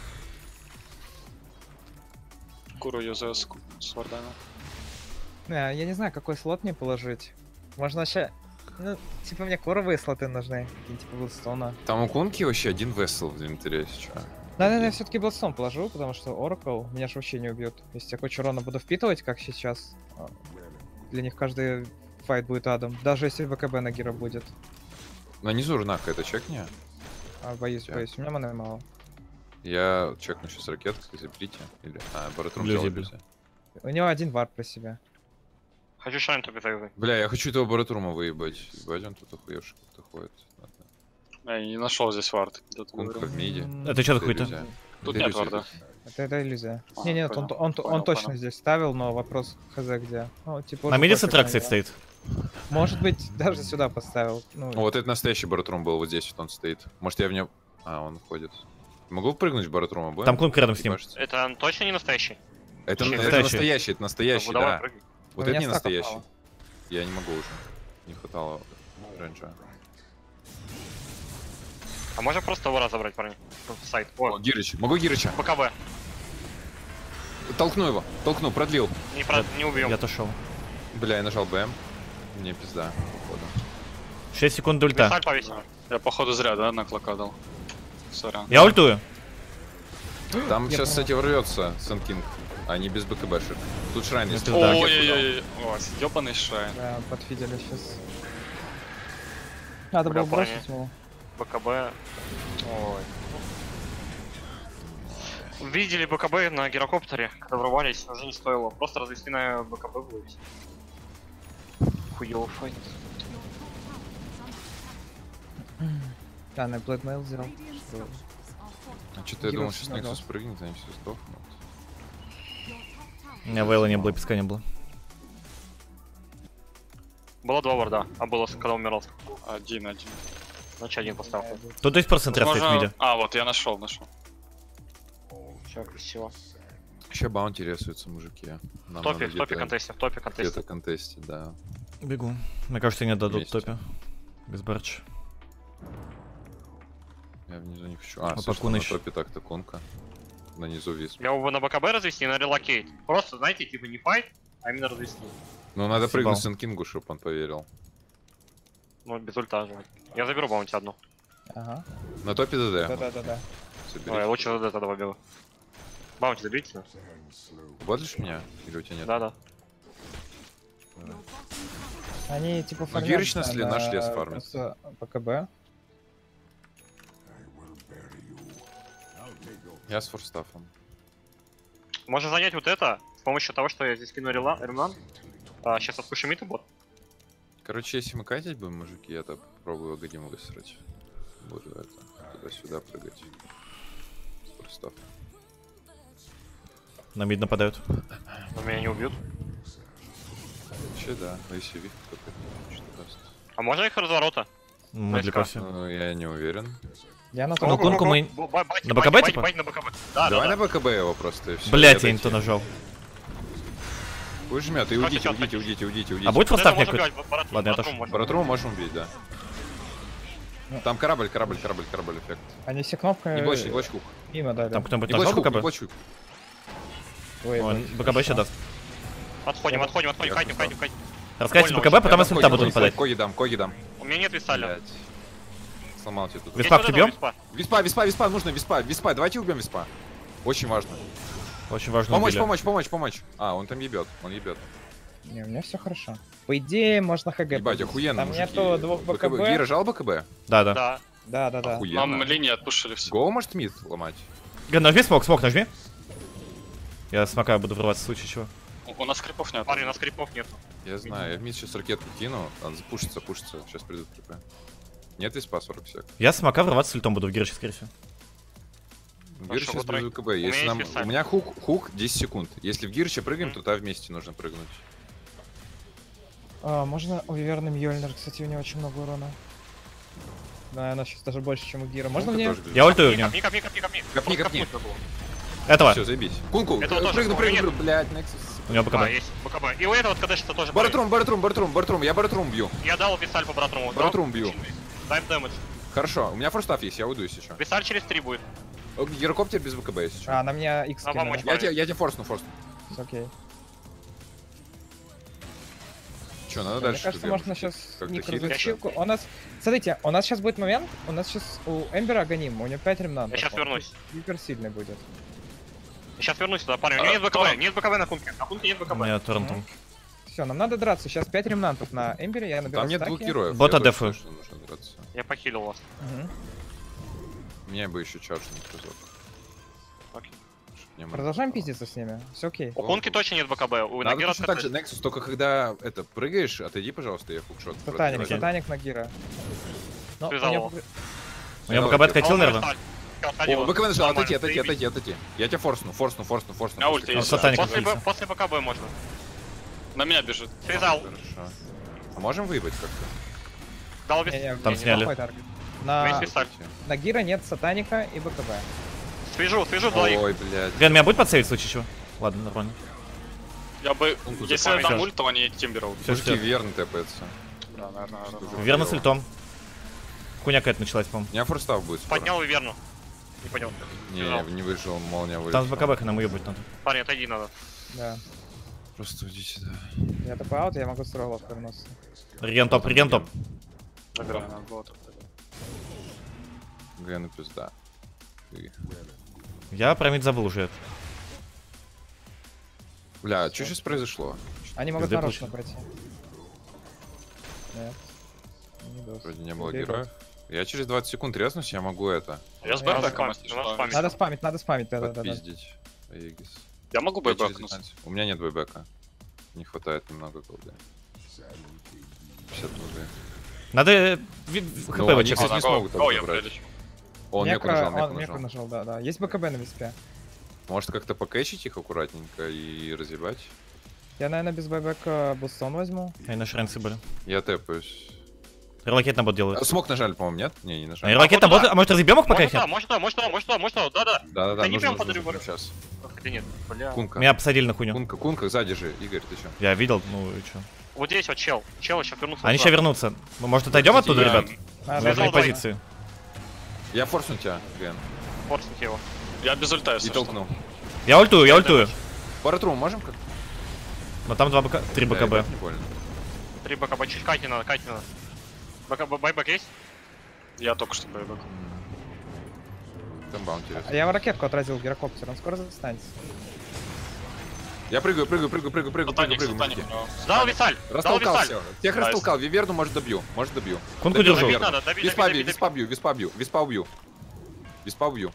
Куру юзаю с вардами. Я не знаю, какой слот мне положить. Можно вообще... Ну, типа мне коровые слоты нужны. Какие-нибудь типа Блэдстона. Там у Кунки вообще один вессел в инвентаре, если чё. Наверное, я все-таки Блэдстон положу, потому что Oracle меня же вообще не убьет. Если я кучу урона буду впитывать, как сейчас, для них каждый файт будет адом. Даже если БКБ на Гиро будет. На низу рунака это чекни. Боюсь. Так. У меня маны мало. Я чекну сейчас ракеткой, заберите. Или... А, Баратрум Иллюзия, взял бля. иллюзию. У него один варп при себе. Хочу шайн только завязать. Бля, я хочу этого Баратрума выебать. Ебать, он тут охуевший как-то ходит. Ладно. Я не нашел здесь вард. Кунка в миде. Это что такое-то? Иллюзия. Тут Это нет иллюзия. варда. Это иллюзия. А, Не, понял. он Понял, точно понял. здесь ставил, но вопрос хз где. Ну, типа, На уже миде пофиг центрак, на кстати, него. стоит. Может быть, даже сюда поставил. Ну, Вот это настоящий Баратрум был, вот здесь вот он стоит. Может я в нем... А, он ходит. Могу прыгнуть в Баратрума, будем? Там кунг рядом с ним. Ебашиться? Это точно не настоящий? Это Настоящий. это настоящий, Ну, давай, да. прыгай. Вот У это меня не стака настоящий. мало. Я не могу уже. Не хватало раньше. А можно просто его разобрать, парни? В сайт. О, О, Гирыч. Могу Гирыча. БКБ. Толкну его. Толкну, продлил. Не убьем. Я отошел. Бля, я нажал БМ. Мне пизда, походу. 6 секунд до ульта. Висаль повесил. Я походу зря, да, на клока дал. Сорян. Я ультую. Там Я сейчас, понял. кстати, ворвется Сенкинг. А не без БКБшек. Тут Шрайн есть. Это да. Ой-ой-ой. О, ёбаный шрайн. да, подфидели сейчас. Надо Бля, было парни. бросить его. БКБ. Ой. Видели БКБ на гирокоптере, когда врывались, уже не стоило. Просто развести на БКБ выловить. Хуёво файт. Да, на Bloodmail взял. Что- А что-то я думал, Гирос сейчас нажал. Nexus прыгнет, они все сдохнут. У меня Вейла не было, песка не было. Было 2 варда, а было, когда умирал. Один. Значит, один поставил. Тут до сих пор центрак стоит в Возможно... миде. А, вот я нашел. Все красиво. Вообще баунти рисуются, мужики. Нам В надо топе где-то контесте, в топе где-то контесте. контестить, да. Бегу. Мне кажется, не дадут Вместе. топе. Без барч. Я внизу не хочу. А, А слышно, на Пакуныч? топе так-то конка. На низу вис. Я его на БКБ развести и на релокейт. Просто, знаете, типа не файт, а именно развести. Ну, надо Съебал. прыгнуть Сенкингу, чтобы он поверил. Ну, без ульта же. Я заберу баунти одну. Ага. На топе ДД. Да-да-да-да. Соберись. Ой, лучше за этого побегу. Баунти заберите. Ботлишь меня? Или у тебя нет? Да-да. Они типа фармят. Гирыч нас ли- наш лес фармит? просто ПКБ. Я с форстафом. Можно занять вот это с помощью того, что я здесь кину ремнан. Сейчас отпущу мид и бот. Короче, если мы катить будем, мужики, я то попробую Агадиму высрать. Буду это, туда-сюда прыгать. С форстафом. На мид нападают. Но меня не убьют. Вообще, да, если вид какой-то что-то даст. А можно их разворота? Мы для Войска. профи. Ну, я не уверен. Я на Ну, топ. кунку мы- на БКБ, типа? на БКБ. Да, Давай да, на БКБ его просто и все. Блять, я не то нажал. Пусть жмет, и Сейчас, уйдите, сейчас, уйдите, сейчас. уйдите, уйдите, уйдите. А будет Вот это форстав можно некую? убивать, Баратрум, Ладно, я Баратрум тоже. можно. Баратруму можем убить, да. Ну. Там корабль эффект. Они все кнопками Не блочь хук. мимо дали. Там кто-нибудь Не блочь нажал хук, не БКБ? блочь хук. Ой, Он блин, БКБ еще хорошо. даст. Отходим, Я катим. Раскатите Больно БКБ, очень. потом я с ульта буду Коги нападать. Коги дам. У меня нет висаля. Блядь. Сломал тебе тут. Виспа к тебе? Виспа, нужно виспа. Давайте убьем виспа. Очень важно. Очень важно убили. Помочь. А, он там ебет, Не, у меня все хорошо. По идее, можно ХГ. Ебать, победить. охуенно, Там мужики. нету двух БКБ. Гира жал БКБ? Да. Да. Да. Охуенно. Нам линии отпушили все. Гоу может мид ломать? Ген, нажми смок нажми. Я смока буду врываться в случае чего. У нас крипов нет. Парни, у нас крипов нет. Я знаю, я в мид сейчас ракетку кину, он запушится. Сейчас придут КП. Нет виспа 40 сек. Я с смока врываться с ультом буду в гироче, скорее всего. Гир сейчас вот без рай- ВКБ. у Если меня нам... есть виса. У меня хук 10 секунд. Если в Гирче прыгаем, то туда вместе нужно прыгнуть. Можно у Виверна Мьёльнир, кстати, у него очень много урона. Да, она сейчас даже больше, чем у Гира. Можно Кунка мне? тоже без Я ультую в него. Копни. Копни. Просто копнуть надо было. Этого. Все, заебись. Кунку, Это тоже прыгну, хуйня. блядь, Nexus. У него БКБ. Есть БКБ. И у этого КДшца тоже. Баратрум, я Баратрум бью. Я дал висаль по Баратруму. Баратрум бью. Дай дэмэдж. Хорошо, у меня форстав есть, я уйду если что. Висаль через 3 будет. Гирокоптер без ВКБ, если что. А, на меня X А, кинули. помочь. Я тебе форсну. Всё окей. Че, надо Мне дальше? кажется, что можно делать? сейчас Как-то ник хитрить, разучилку. У нас, смотрите, у нас сейчас будет момент, у нас сейчас у Эмбера Аганим, у него 5 ремнантов. Я сейчас вернусь. Гипер сильный будет. Я сейчас вернусь сюда, парень. У меня нет БКБ. Нет БКБ на кунке. На кунке нет У БКБ. меня торрентом. Все, нам надо драться. Сейчас 5 ремнантов на Эмбере, я наберу Там нет стаки. двух героев. Бота я точно дефаю. знаю, что нужно драться. Я похилил вас. Мгм. Мне бы еще чаржный разок. Окей. Чтоб не Продолжаем моргало. пиздиться с ними. Все окей. У кунки точно нет БКБ. У Надо Нагира точно так же, Nexus, только когда это прыгаешь, отойди, пожалуйста, я хукшот. Сатаник, Окей. сатаник на Гира. Но Связал у него- его. У меня БКБ откатил, наверное. О, БКБ нажал, отойти. Я тебя форсну. На ульте Он есть. сатаник После откатился. после БКБ можно. На меня бежит. Связал. Хорошо. А можем выебать как-то? Дал вис. Не-не, Там не, сняли. плохой таргет. Весь На, висаль. на Гира нет сатаника и БКБ. Свяжу двоих. Ой, блядь. Ген, меня будет подсейвить в случае чего? Ладно, нормально. Я бы... Кунку Если запомни. я дам Всё. ульт, то они Тимбера убьют. Всё, Мужики всё. верно тэпается. Да, наверное. Уже Верно с хуёво. ультом. Хуйня какая-то началась, по-моему. У меня форстав будет скоро. Поднял и верну. Не понял. Не выжил, молния вылетела. Там с БКБ нам уебать надо. Парень, отойди надо. Да. Просто уйдите, да. Я такой аут, я могу с роллов вернуться. Реген топ. Набирай, надо было так. Гену пизда. Ты. Я про мид забыл уже. Бля, что сейчас произошло? Они могут Пизды нарочно пойти. Нет. Не даст. Вроде не было Окей, героев. Я через 20 секунд резнусь, я могу это Я с Я бэком, надо если что. спамить. Надо спамить, да. подпиздить. Аегис. Я могу Я через бэкнуться. 15. У меня нет бэбэка. Не хватает немного голды. 50 голды. Надо хп Ну, они, вычекать. кстати, не смогут так О, я забрать. прилечу. Он меку Мека, нажал, он меку меку нажал. нажал, да. Есть БКБ на виспе. Может как-то покэчить их аккуратненько и разъебать? Я, наверное, без байбека бустон возьму. Они на шренцы были. Я тэпаюсь. Релокейт на бот делают. Смог нажали, по-моему, нет? Не, не нажали. Релокейт на бот, а может разъебем их пока их нет? Может, да-да. Да-да-да, Да не прям нужно подорвем. сейчас. Хотя нет, бля. Кунка. Меня посадили на хуйню. Кунка, сзади же, Игорь, ты чё? Я видел, ну и чё. Вот здесь вот чел сейчас вернутся. Они сейчас вернутся. Мы, может, отойдем оттуда, я- ребят? А, Связал Важные двоих. позиции. Я форсну тебя, Ген. Форсните его. Я без ульта, И если что. толкнул. Я ультую. Паратрум можем как? Но там 3 БКБ. Да, не больно. 3 БКБ, чуть кайте надо. Байбек есть? Я только что боевик. Там баунти. Я в ракетку отразил гирокоптер, он скоро застанется. Я прыгаю, Сатаник, мужики. сатаник у него. Сдал Висаль! Сдал Растолкал Висаль! все. Тех Найс. растолкал. Виверну, может, добью. Кунку держу. Добить надо, добить, Виспа добить, бью, Виспа убью.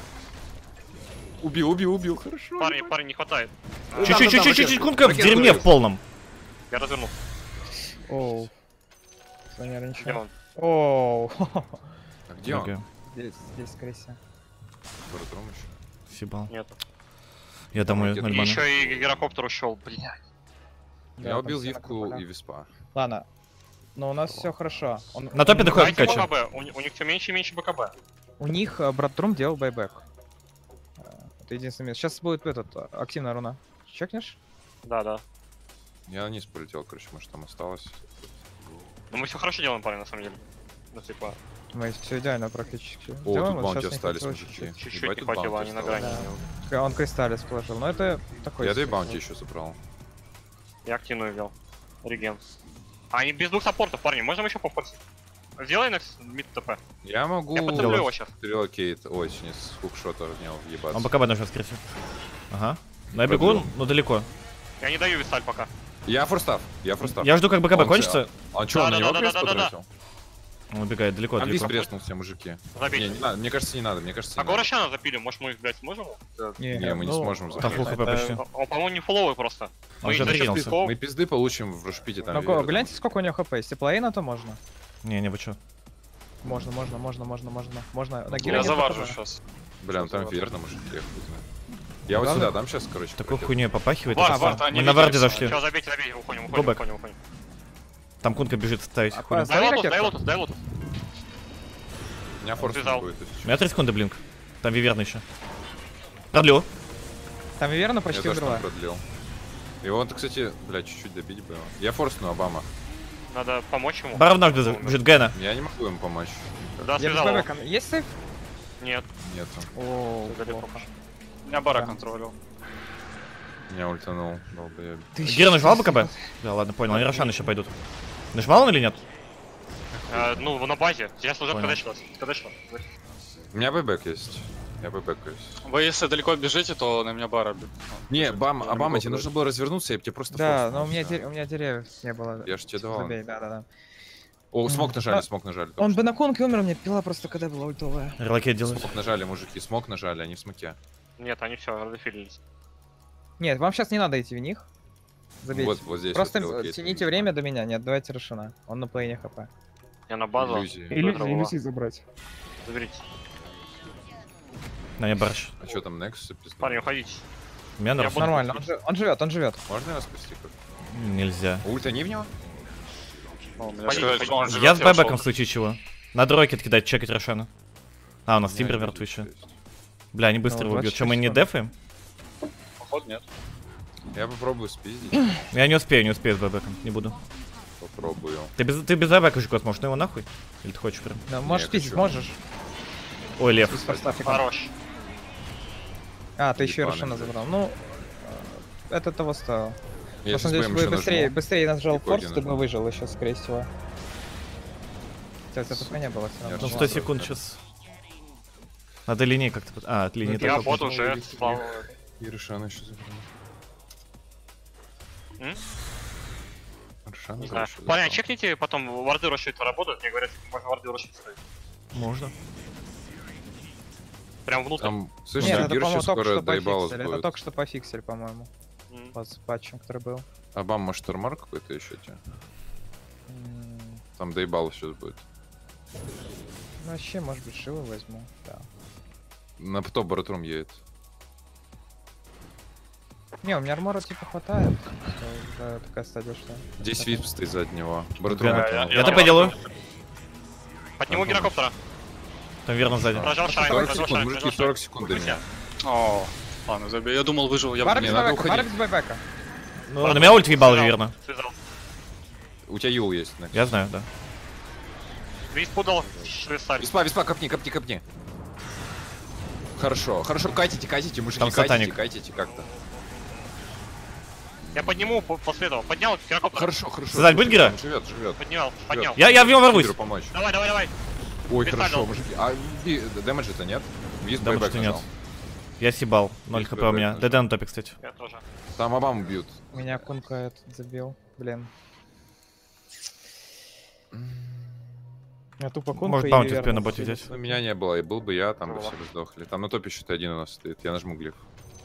Убил, хорошо. Парень, не хватает. Чуть-чуть, кунка в Ракетку дерьме дают. в полном. Я развернул. Оу. Где Занервничал. он? Оу. А где он? Окей. Здесь, скорее всего. Паратрум еще. Съебал. Нету. Я домой Ракеты. И нормально. еще и гирокоптер ушел, блядь. Да, Я там убил все Ивку накопали. и Виспа. Ладно. Но у нас все хорошо. На топе доходит Кайте кача. БКБ, у них все меньше и меньше БКБ. У них Браттрум делал байбек. Это единственное место. Сейчас будет активная руна. Чекнешь? Да. Я вниз полетел, короче, может там осталось. Но мы все хорошо делаем, парень, на самом деле. Ну, типа, Мы все идеально практически. О, делаем, тут вот баунти щас не остались, хватило мужики. чуть-чуть Ебать, не тут хватило, баунти они на осталось. грани. Да. Он кристаллис положил. Но это такой... Я себе. 2 баунти еще забрал. Я активную вел. Реген. А они без 2 саппортов, парни, можем еще пофорсить? Сделай на мид ТП. Я могу... Я подтоплю его сейчас. Релокейт. Ой, не с хукшота в него въебаться. Он БКБ должен скрыть. Ага. Но я бегу, но далеко. Я не даю Висаль пока. Я форстав. Я жду, как БКБ Он кончится. А чё, он на него крест Да-да-да-да-да-да. потратил? Он убегает далеко, Там вис далеко. преснулся, мужики. Забей. Не надо, мне кажется, не надо, А не кого надо. Рошана запили? Может мы их, блядь, сможем? Не, мы не сможем ну, Там запилить. фул хп почти. Он, по-моему, не фуловый просто. Он Мы уже насчет отрегенился. песков- Мы пизды получим в Рушпите там. Ну, Виверну. гляньте, сколько у него хп. Если плейна, то можно. Не, вы чё. Можно. На Я гире нет заваржу хп. сейчас. Бля, ну там Виверна, мужики, я хуй знаю. Я вот Главное- сюда дам сейчас, короче. Такой пакет. хуйней попахивает. Вард, это вард, всё. они Мы на варде видели зашли. Все, забейте, уходим. Go back. Там кунка бежит ставить А, хуйню. Стави ракетку. Дай лотус. У меня форс Связал. будет. если У меня 3 секунды блинк. Там виверна еще. Продлю. Там Виверна чё. Я почти тоже там умерла. продлил. Его он, кстати, бля, чуть-чуть добить бы. Я форсну Обама. Надо помочь ему. Баров наш бежит Гена. Я не могу ему помочь. Да, Я без связал его. байбека. Есть сейф? Нет, Нету. О, далеко. плохо. Меня бара Да. контролил. Меня ультанул. Долбоёб. Гера нажал БКБ? Да, ладно, понял. Они Рошан еще пойдут. Нажимал он или нет? Ну, на базе. Сейчас уже Понял. кадешло. У меня бэбэк есть. Я бэбэкаюсь. Вы если далеко бежите, то на меня бара бьют. Не, Обама, Далеко тебе нужно было развернуться, я бы тебе просто Да, форснул, но у меня всё. деревьев не было. Я ж тебе давал. Забей, да. О, смог А, нажали. только Он что. бы на конке умер, у меня пила просто когда была ультовая. Релокейт делает. Смог нажали, мужики, смог нажали, они в смоке. Нет, они все, разофилились. Нет, вам сейчас не надо идти в них. Забейте. Вот здесь. Просто вот релокейт. тяните время до меня, не отдавайте Рошана. Он на плейне хп. Я на базу. Иллюзии. Иллюзии забрать. Заберите. На мне барш. А что там, Nexus? Парни, уходите. У меня Я норм. буду- Нормально, он живет. Можно я спасти? Нельзя. Ульта не в него? Мне Пойди, сказали, пойди. что он живет, Я с байбеком ушел. в случае чего. Надо рокет кидать, чекать Рошана. А, у нас Тимбер мертвый еще. Бля, они быстро его убьют. Чем мы не 26 дефаем? Походу нет. Я попробую спиздить. Я не успею с байбеком. Не буду. Попробую. Ты без байбека жукот сможешь, ну его нахуй? Или ты хочешь прям? Да, можешь Не, пиздить, хочу. можешь. Ой, лев. С форстафиком. Хорош. А, ты еще и Ебаный, Рошана блядь. забрал. Ну, это того стоило. Я На сейчас самом деле, БМ вы еще быстрее нажму. нажал И коги форс, ты бы нажму. выжил еще, скорее всего. Сейчас это не было все Я равно. Ну, Ладно. 100 секунд сейчас. Надо линей как-то... А, от линии Я так. бот уже Или спал. И Рошана еще забрал. М? Рошана Не еще знаю. забрал. Парни, а чекните потом, варды Рошита работают, мне говорят, что можно варды Рошита ставить. Можно. Прям внутрь. Там, слышишь, Нет, это, Гир по-моему, сейчас только скоро что доебалось пофиксили. Это будет. только что пофиксили, по-моему. М. Вот с патчем, который был. Обам, может, Тормар какой-то еще тебе? Там доебал сейчас будет. Ну, вообще, может быть, Шиву возьму. Да. На топ Баратрум едет. Не, у меня армора типа хватает. Это уже такая стадия, что... Здесь вип стоит за него. Гена. Баратрум. Я ТП делаю. Подниму гирокоптера. Там верно сзади. Прожал шайн, 40 прожал секунд, шайн, мужики, прожал 40 шайн. секунд до меня. О, ладно, забей. Я думал, выжил. Я Барак Не, с надо байбека, уходить. барак с байбека. Ну, на меня ульт въебал, верно. Связал. У тебя юл есть. Next. Я знаю, да. Виз пудал, шрисаль. Виспа, копни. Хорошо, катите, мужики, Там сатаник. катите как-то. Я подниму после этого. Поднял гирокоптер. Хорошо. Сзади будет гира? Живет. Поднял. Я в него ворвусь. Гиру помочь. Давай. Ой, Виспа хорошо, дал. мужики. А дэмэджа-то нет? Виз Дамажа байбэк нет. нажал. Я съебал. 0 хп у меня. байбек ДД на топе, кстати. Я тоже. Там Обаму бьют. Меня Кунка этот забил. Блин. Я тупо Кунка Может, и баунти Виверну успею на боте забил. взять. Ну, меня не было, и был бы я, там бы Было. все бы сдохли. Там на топе что-то один у нас стоит. Я нажму глиф.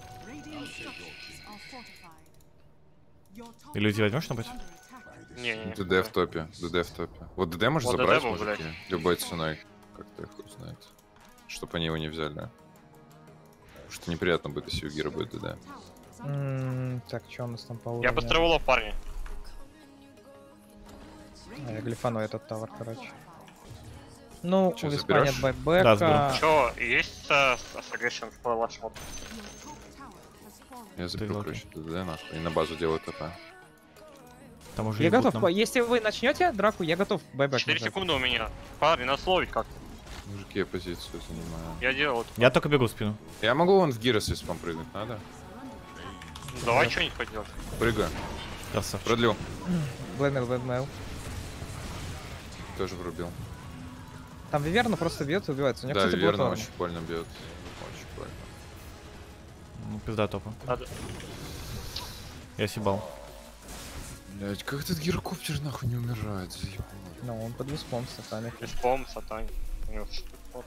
Иллюзии возьмешь на боте? Не. ДД в топе. Вот ДД можешь Вот забрать, ДД был, мужики, любой ценой. Как-то их хуй знает. Чтоб они его не взяли. Потому что неприятно будет, если у Гира будет ДД. Так, что у нас там по Я уровню? быстро улов, парни. А, я глифану этот тавер, короче. Ну, Чё, у Виспа заберёшь? нет байбека. Да, заберу. Чё, есть сагрешн в вашем? Я заберу, локи. короче, ДД нахуй. И на базу делаю ТП. Там уже Я ебут готов. нам. Если вы начнете драку, я готов байбек 4 нажать. секунды у меня. Парни, надо словить как-то. Мужики, я позицию занимаю. Я делал. Я только бегу в спину. Я могу вон в Гира с Виспом прыгнуть, надо? Давай что-нибудь поделать. Прыгаю. Красавчик. Продлю. Блэдмейл. Тоже врубил. Там Виверна просто бьет и убивается. У него, Да, кстати, верно, было очень больно бьет. Очень больно. Ну, пизда топа. Надо. Я съебал. Блять, как этот гирокоптер нахуй не умирает, заебал. Ну, он под Виспом с сатаник. Беспом, сатань. У него вот.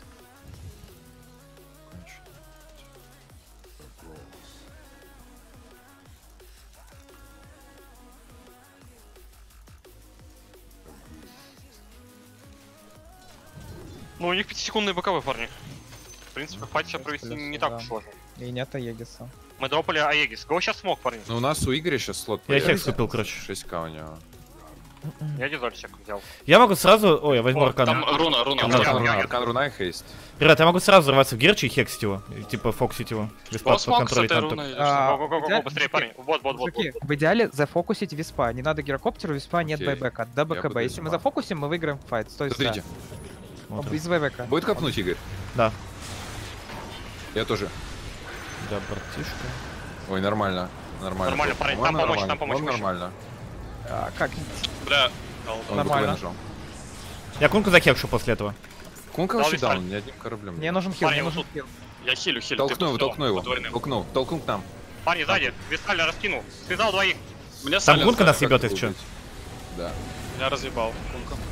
Ну, у них 5-секундные боковые, парни. В принципе, файт сейчас провести не так уж сложно. И нет Аегиса. Мы дропали Аегис. Го сейчас смог, парни. Ну у нас у Игоря сейчас слот Я появится. хекс купил, короче. 6к у него. Я дизольчик взял. Я могу сразу... Ой, я возьму О, аркан. Там руна. Аркан руна и хейст. Ребят, я могу сразу взорваться в герчи и хексить его. И, типа фоксить его. Без Босс паспа мог с контролить этой там руной топ. или что? Го-го-го, быстрее, парни. Вот. Мужики, в идеале зафокусить Виспа. Не надо гирокоптеру, Виспа нет Окей. байбека. До Я буду БКБ. Если мы Виспа. зафокусим, мы выиграем файт. Стой, Смотрите, Смотрим. Без байбека. будет копнуть, Игорь? Да. Я тоже. Да, братишка. Ой, нормально. Нормально, парень, там По-моему, помощь, нормально. там помощь, По-моему, нормально. Как? Бля, Он Нормально. БКБ нажал. Я кунку захекшу после этого. Кунка Дал вообще висаль. даун, ни одним кораблем. Мне нужен хил, Парень, мне вот нужен хил. я хилю. Толкну его. Толкну к нам. Парни, сзади. Вискаль раскинул. Связал двоих. Мне Там Сален кунка нас знает, ебет, Как если что. убить? Да. Я разъебал. Кунка.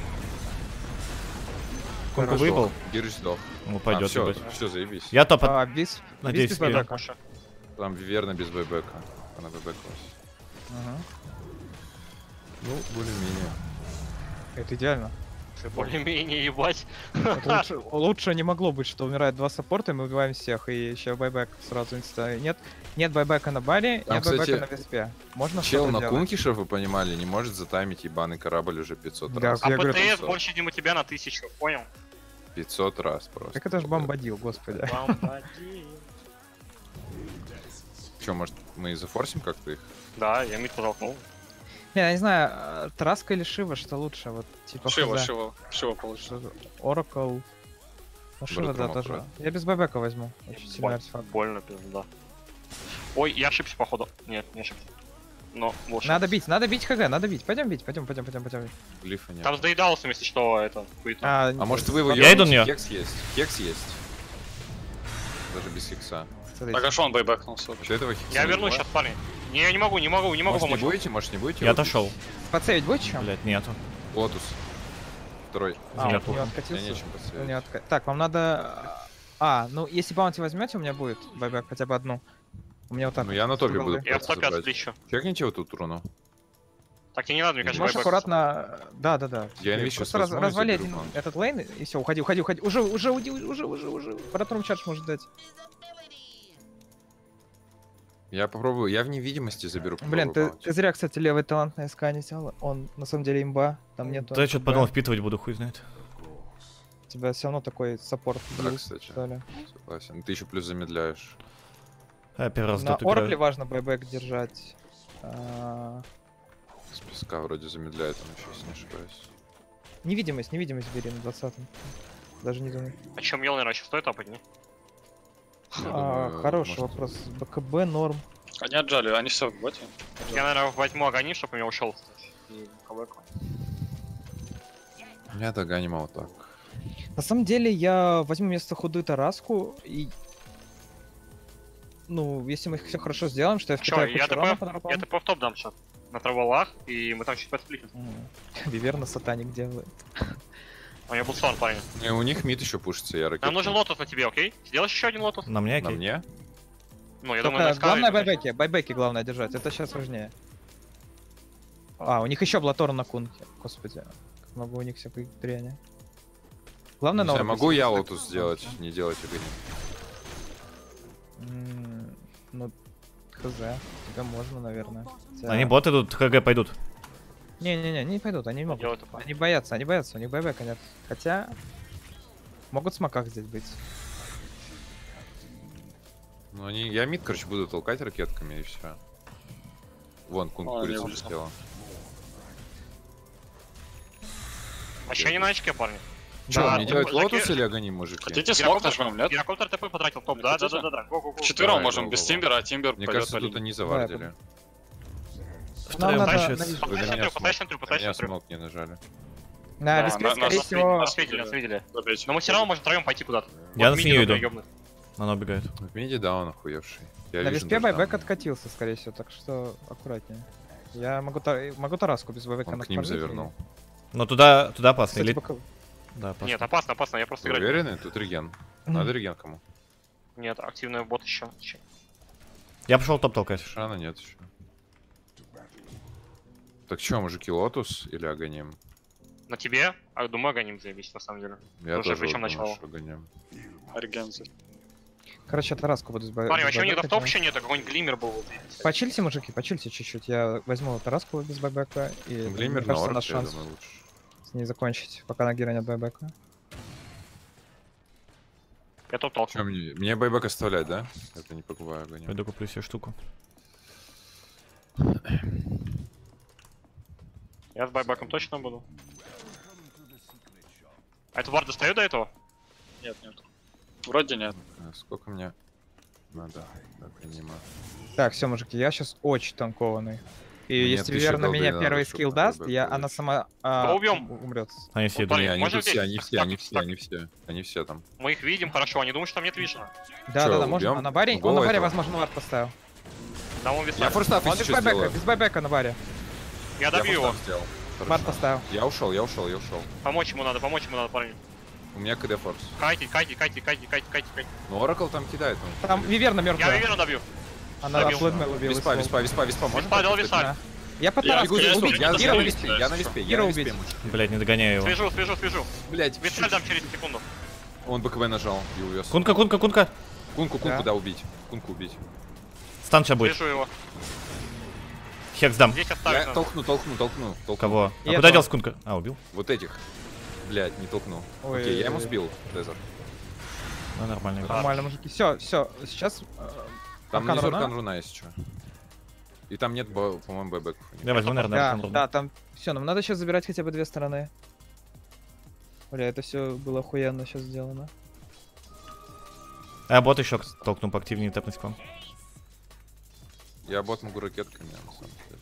Кунку Хорошо. выебал. Гирыч сдох. Ну, пойдет, все, ебать. все, заебись. Я топ от... Вис. Надеюсь, Вис без успею. байбека. Маша. Там верно без байбека. Она байбеклась. Ага. Ну, более-менее. Это идеально. Ты более-менее ебать. Это лучше не могло быть, что умирает два саппорта, и мы убиваем всех, и еще байбек сразу инста. Нет байбека на баре, Там, нет байбека кстати, на виспе. Можно Чел что-то на делать? кунке, чтобы вы понимали, не может затаймить ебаный корабль уже 500 Да, раз. А Я говорю, ПТС 500. больше, чем у тебя на 1000, понял? 500 раз просто. Так это ж бомбадил, господи. Че, может, мы и зафорсим как-то их? Да, я мид потолкнул. Не, я не знаю, Траска или Шива, что лучше, вот, типа Шива получится. Oracle. Ну, Шива, да, Брат, тоже. брат. Я без байбека возьму. Очень сильный артефакт. Больно, пизда. Ой, я ошибся, походу. Нет, не ошибся. Но лучше. Надо бить ХГ, надо бить. Пойдем бить, пойдем. Глифа нет. Там с Дейдалусом, если что, это, хуета. А может вы его Я иду на ёбнете? неё. Хекс есть. Даже без хекса. Так а что он байбэкнулся? Вообще этого хекса Я не вернусь бывает. сейчас, парни. Не, я не могу Может, не помочь. будете? Может, не будете? Я его отошел. Подсейвить будет чем? Блять, нету. бить? Лотус. Второй. А, Нет, он не Я откатился. нечем Он подсветить. не отка- Так, вам надо... ну, если баунти возьмете, у меня будет байбек, хотя бы одну. У меня вот так. Ну я на топе буду Я в просто топе забрать. отсплищу. Чекните вот тут руну. Так, тебе не надо, мне кажется, Можешь байбек. аккуратно... Да. Я инвиз Просто сейчас возьму и развали заберу один баунти. этот лейн, и все, уходи. Уже. Паратрум чардж может дать. Я попробую, я в невидимости заберу. Блин, попробую ты зря, кстати, левый талант на СК не взял. Он на самом деле имба, там нету. Да я что-то АКБ. подумал, впитывать буду, хуй знает. тебя все равно такой саппорт Да, бил, кстати. что ли. Согласен. Ты еще плюс замедляешь. Я первый раз На тут играю. Оракле важно байбек держать. А, С песка вроде замедляет он еще, если не ошибаюсь. невидимость бери на 20-м. Даже не думай. А чем Мьёлнир еще стоит опать, не? Я А, думаю, хороший может, вопрос. БКБ норм. Они отжали, они все в боте. Я, наверное, возьму Агани, чтобы у меня ушел. У меня доганим вот так. На самом деле я возьму вместо худы Тараску и... Ну, если мы все хорошо сделаем, что я Чё, впитаю я кучу урона ТП, по дропам. я ТП в топ дам сейчас. На траволах, и мы там чуть подсплитим. Виверна сатаник делает. У меня был сон, парень. И у них мид еще пушится, я ракету. Нам нужен лотос на тебе, окей? Сделаешь еще один лотос? На мне, На окей. мне? Ну, я Только думаю, главное байбеки, байбеки главное держать, это сейчас важнее. А, у них еще Блаторн на кунке. Господи, как много у них всякой дряни. Главное Не знаю, Оракусе могу я держать. лотус сделать, не делать огонь. Ну, хз, тебя можно, наверное. Хотя- Они боты идут, ХГ пойдут. Не-не-не, не пойдут, они не могут. Делай тупо. Они боятся, у них байбека нет. Хотя, могут в смоках здесь быть. Ну они, я мид, короче, буду толкать ракетками и все. Вон, кунг А, курицу не сделал. Вообще не на очке, парни. Че, Да, мне ну, делать таки- лотус или огоним, мужики? Хотите смог нажмем, нет? Гирокоптер ТП потратил топ, да. Го-го-го. Вчетвером Давай, можем go, без go, go. Тимбера, а Тимбер Мне пойдет кажется, по тут линии. они завардили. Нам надо Втроем на тащит. виспе. Вы на меня Поставь смог- центрю, на меня поставь центрю. смог не нажали. На Да, виспе, на- скорее нас всего... Нас видели. Добейте. Но мы все равно можем втроем пойти куда-то. Я Вот на миди синюю надо иду. ёбнуть. Она убегает. В миде, да, он охуевший. Я На вижу виспе даже байбек там. откатился, скорее всего, так что аккуратнее. Я могу Тараску без байбека Он к ним завернул. Но туда опасно. Кстати, Или... боковой. Да, опасно. Нет, опасно, я просто Вы играю. уверены? Тут реген. Надо реген кому? Нет, активный бот еще. Я пошел топ толкать. Шана нет еще. Так что, мужики, лотус или огоним? На тебе, а думаю, Аганим заебись, на самом деле. Я Уже тоже причем вот думаю, начало. что огоним. Аргенцы. Короче, Тараску буду с бай- Парни, без вообще у них байбека в топ делать. еще нету, какой-нибудь глиммер был. вот. Почильте, мужики, почильте чуть-чуть. Я возьму Тараску без байбека. И Глиммер мне на кажется, наш орке, я шанс думаю, лучше. с ней закончить, пока на Гира нет байбека. Я топ Чё, толкну. мне байбек оставлять, да? Это не покупаю огоним. Пойду куплю себе штуку. Я с байбеком точно буду. А это вар достаю до этого? Нет. Вроде нет. Сколько мне надо? Да, принимаю. Так, все, мужики, я сейчас очень танкованный. И Мне если 1000 Вивер на голды меня надо, первый чтобы скилл на даст, байбек она получить. сама Да убьем. умрет. Они все Вот, идут. парни, Не, они можно тут все, здесь? они все, Так, они все, так. они все. Они все там. Мы их видим хорошо, они думают, что там нет вишена. Да, можно. убьем? А на баре, Го он на баре, этого. возможно, вард поставил. Там он висает. Я форстав Он без еще байбека, сделаю. без байбека на баре. Я добью его. форстав сделал. Вард Хорошо. поставил. Я ушел, Помочь ему надо, парни. У меня КД форс. Кайтить. Ну, Оракл там кидает. Ну. Там Виверна Я мертвая. Виверну добью. Она добил. Блэдмейл убила. Виспа, можно? Виспа, дал так виса. Да. Я по Я Тараску бегу, убить. я Гира на убить. виспе, Я на виспе, Гира я на виспе, убить. мужик. Блять, не догоняю его. Свяжу. Блять, Виталь дам через секунду. он БКБ нажал и увез. Кунка. Кунку, Да. да, убить. Кунку убить. Стан сейчас будет. Свяжу его. Хекс дам. Здесь Я оставить надо. толкну. Кого? И А куда этого. делся Кунка? А, убил? Вот этих. Блять, не толкнул. Ой, Окей, я ему ой, ой. сбил. Дезер. Ну, нормально. игра. Нормально, мужики. Все. Сейчас... Там Аркан внизу руна? Аркан руна есть что. И там нет, по-моему, бэбэков. Я возьму, наверное, Да, Аркан да, руну. там... Все, нам надо сейчас забирать хотя бы две стороны. Бля, это все было охуенно сейчас сделано. А бот еще толкну поактивнее тэпнуть к вам. Я бот могу ракетками, на самом деле.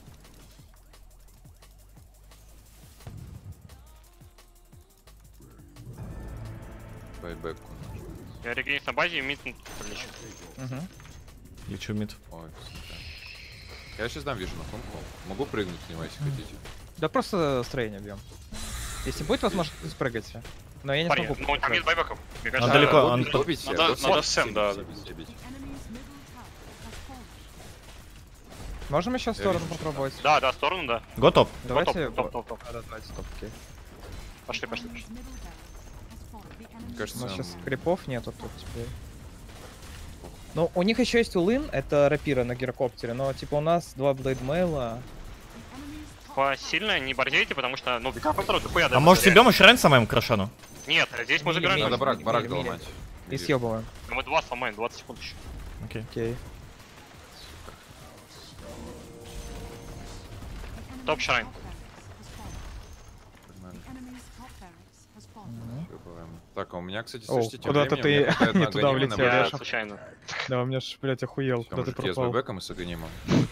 Байбэк. Я регенюсь на базе и мид прилечу. Угу. Лечу мид. Ой, сука. Я сейчас дам вижу на фонку. Могу прыгнуть к нему, если хотите. Да просто строение бьем. Если будет возможность, спрыгайте. Но я не Парни, смогу. ну там нет байбеков. Мне кажется, далеко, да. он- Добейте, Надо- вот надо всем, всем, да, бить. Можем еще сторону вижу, что попробовать? Да, сторону, да. Готов. Давайте... Топ. Да, давайте, топ, окей. Пошли. Мне У кажется, нас сейчас крипов нету тут теперь. Ну, у них еще есть улын, это рапира на гирокоптере, но типа у нас два блейдмейла. Сильно не борзейте, потому что, ну, бекап второй, ты хуя А может себе еще раньше самому к Рошану? Нет, здесь мы Мили, забираем. мили. Надо барак Мили. доломать. И съебываем. Но мы 2 сломаем, 20 секунд еще. Окей. Окей. Топ-шрайн. Погнали. Мгм. Съёбываем. Так, а у меня, кстати, О, слушайте, тем куда-то временем, у меня ты какая-то не туда Аганима улетел, набрала. Я Даша. случайно. Да, у меня ж, блядь, охуел, Всё, куда ты мужики, я с пропал. бэком и с Аганимом.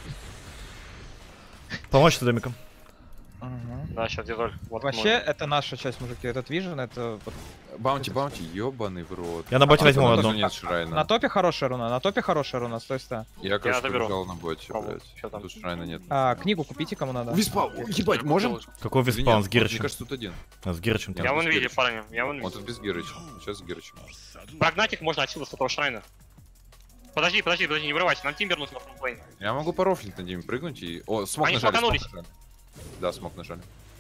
Помочь ты домиком. Ага. Да, сейчас дизоль. Вот Вообще, это наша часть, мужики. Этот вижен, это... вот- Баунти, ёбаный в рот. Я на боте А, возьму тут одну. Нет шрайна. На топе хорошая руна, на топе хорошая руна, стой, стой. Я, короче, заберу. побежал на боте, Пробую. блядь. Чё там? Тут шрайна нет. Книгу купите, кому надо. Виспа, ебать, можем? Какой Или виспаун нет? с Мне Гирычем? кажется, тут один. А, с Гирычем Я Я там. в вот инвиде, Гирыч. парни, я в Вот инвиде. тут без Гирыча. Сейчас с Гирычем. Прогнать их можно отсюда, с этого шрайна. Подожди, не вырывайся, нам тимбер нужно в фронтлейне. Я могу порофлить над ними, прыгнуть и... О, смог Они нажали, смоканулись. нажали. Да, смог нажали.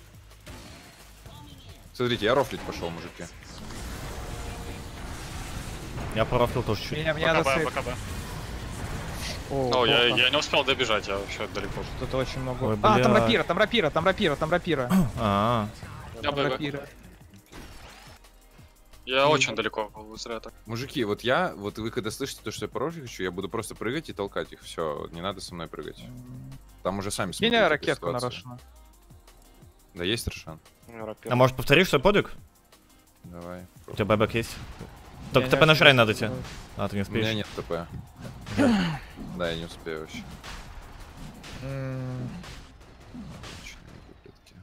Смотрите, я рофлить пошел, мужики. Я порофлил тоже чуть. Меня надо БКБ, сейв. БКБ. О, Ну, я плохо. не успел добежать, я вообще далеко. Тут очень много. Ой, Там бля. рапира, там рапира, там рапира, там рапира. А, Я, Там ББ. рапира. Я очень далеко был, зря так. Мужики, вот вы когда слышите то, что я порофлить хочу, я буду просто прыгать и толкать их. Все, не надо со мной прыгать. Там уже сами Кинь смотрите, ракетку на какая Рошана. ситуация. Да, есть Рошан. а может повторишь свой подвиг? Давай. У тебя бэбэк есть? Только Не, ТП не, на шрайн не, надо тебе. не. А, ты не У меня успеешь. нет ТП. Да, я не успею вообще. М, Отличные ублюдки.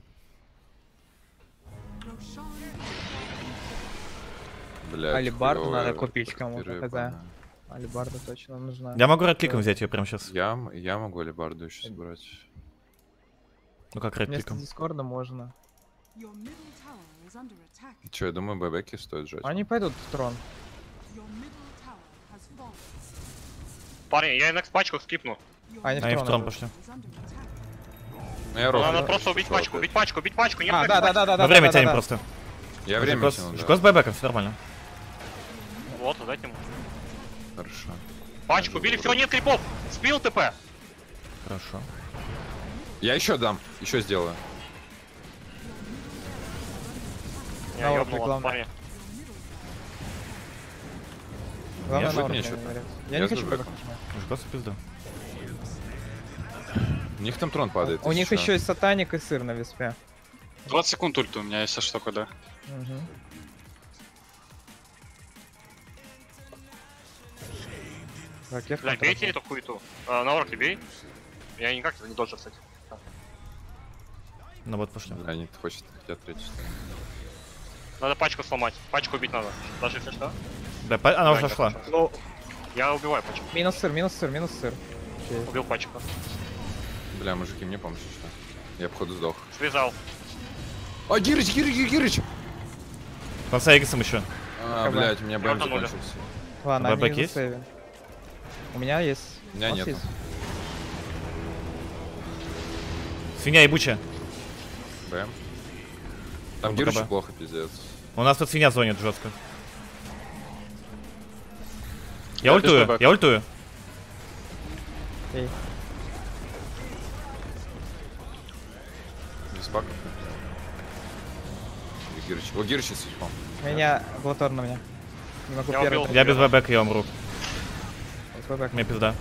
Блядь, Алибарду хуёвая надо купить кому-то, квартира когда. ебаная. Алибарда точно нужна. Я могу редкликом взять ее прямо сейчас. Я могу алибарду еще собрать. Ну как Вместо редкликом? Дискорда можно. Че, я думаю, бэбэки стоит жать. Они пойдут в трон. Парни, я next пачку скипну. Они Они в трон идут. пошли. Ну, я рофлю. Надо просто убить пачку, убить пачку, убить пачку. Нет, нет, Да. На время тянем просто. Я время Жукос тяну, Жукос с да. бэбэком, все нормально. Вот, дайте ему. Хорошо. Пачку убили, все, нет крипов. Спил ТП. Хорошо. Я еще дам, еще сделаю. Я На ёбнул уровне вас, главное. парни. Главное, Нет, на жить уровне нечего. умереть. Я Я не с хочу бэбэком. бэбэк нажимать. Жукос пизда. У них там трон падает. У них если еще есть сатаник и сыр на виспе. 20 секунд ульта у меня, если что, когда. Мгм. Ракетка. Бля, бейте эту хуету. На орке бей. Я никак не доджу, кстати. Ну вот пошли. что. Они хотят третий. Надо пачку сломать. Пачку убить надо. Даже если что. Да, она уже Да, шла. хорошо. Ну, Я убиваю пачку. минус сыр, минус сыр, минус сыр. Окей. Убил пачку. Бля, мужики, мне помощь что? Я походу сдох. Связал. А, Гирыч! Под Сайгисом еще. А, КБ. блядь, у меня БМ Ебанули. закончился. Ладно, Бэбэк они есть? засейвим. У меня есть. У меня вас нету. есть? Свинья ебучая. БМ. Там Ну, Гирыч КБ. плохо, пиздец. У нас тут свинья зонит жестко. Я Я без ультую, бэбэка. я ультую. Окей. Не спак. Гирыч. О, Гирыч есть слишком. Меня глотор на меня. Не могу Я первый. убил. Я без бэбэка, я умру. Бэбэк. Мне пизда.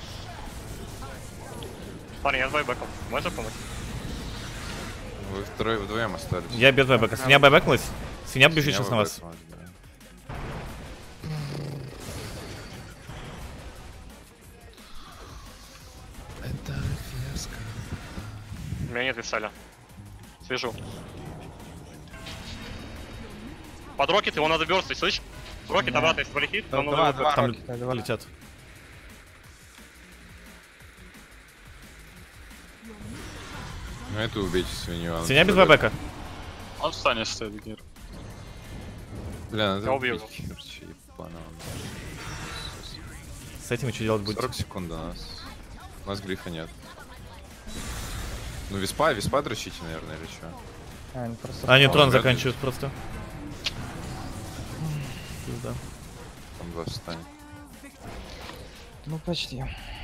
Парни, я с байбеком. Можешь помочь? Вы вдвоем остались. Я без бэбэка. Свинья бэбэкнулась. Свинья бежит сейчас на вас. Это фиаско. У меня нет висаля. Свяжу. Под рокет его надо бёрстить, слышь? Рокет Да. обратно, если полетит, то Два, надо два Там рокета, два. летят. Ну это убейте свинью. она Свинья без бэбэк. бэбэка. Он встанет, стоит Гир. Бля, надо Я убью убить Гирыча, ебаного. С этим что делать будет? 40 секунд до нас. У нас глифа нет. Ну виспа дрочите, наверное, или что? Они просто... Они О, трон вряд ли. заканчивают просто. Пизда. Там два встанет. Ну, почти.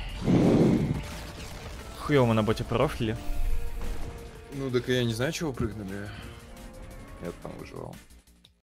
Хуёво мы на боте порофлили. Ну так я не знаю, чего прыгнули. Я там выживал.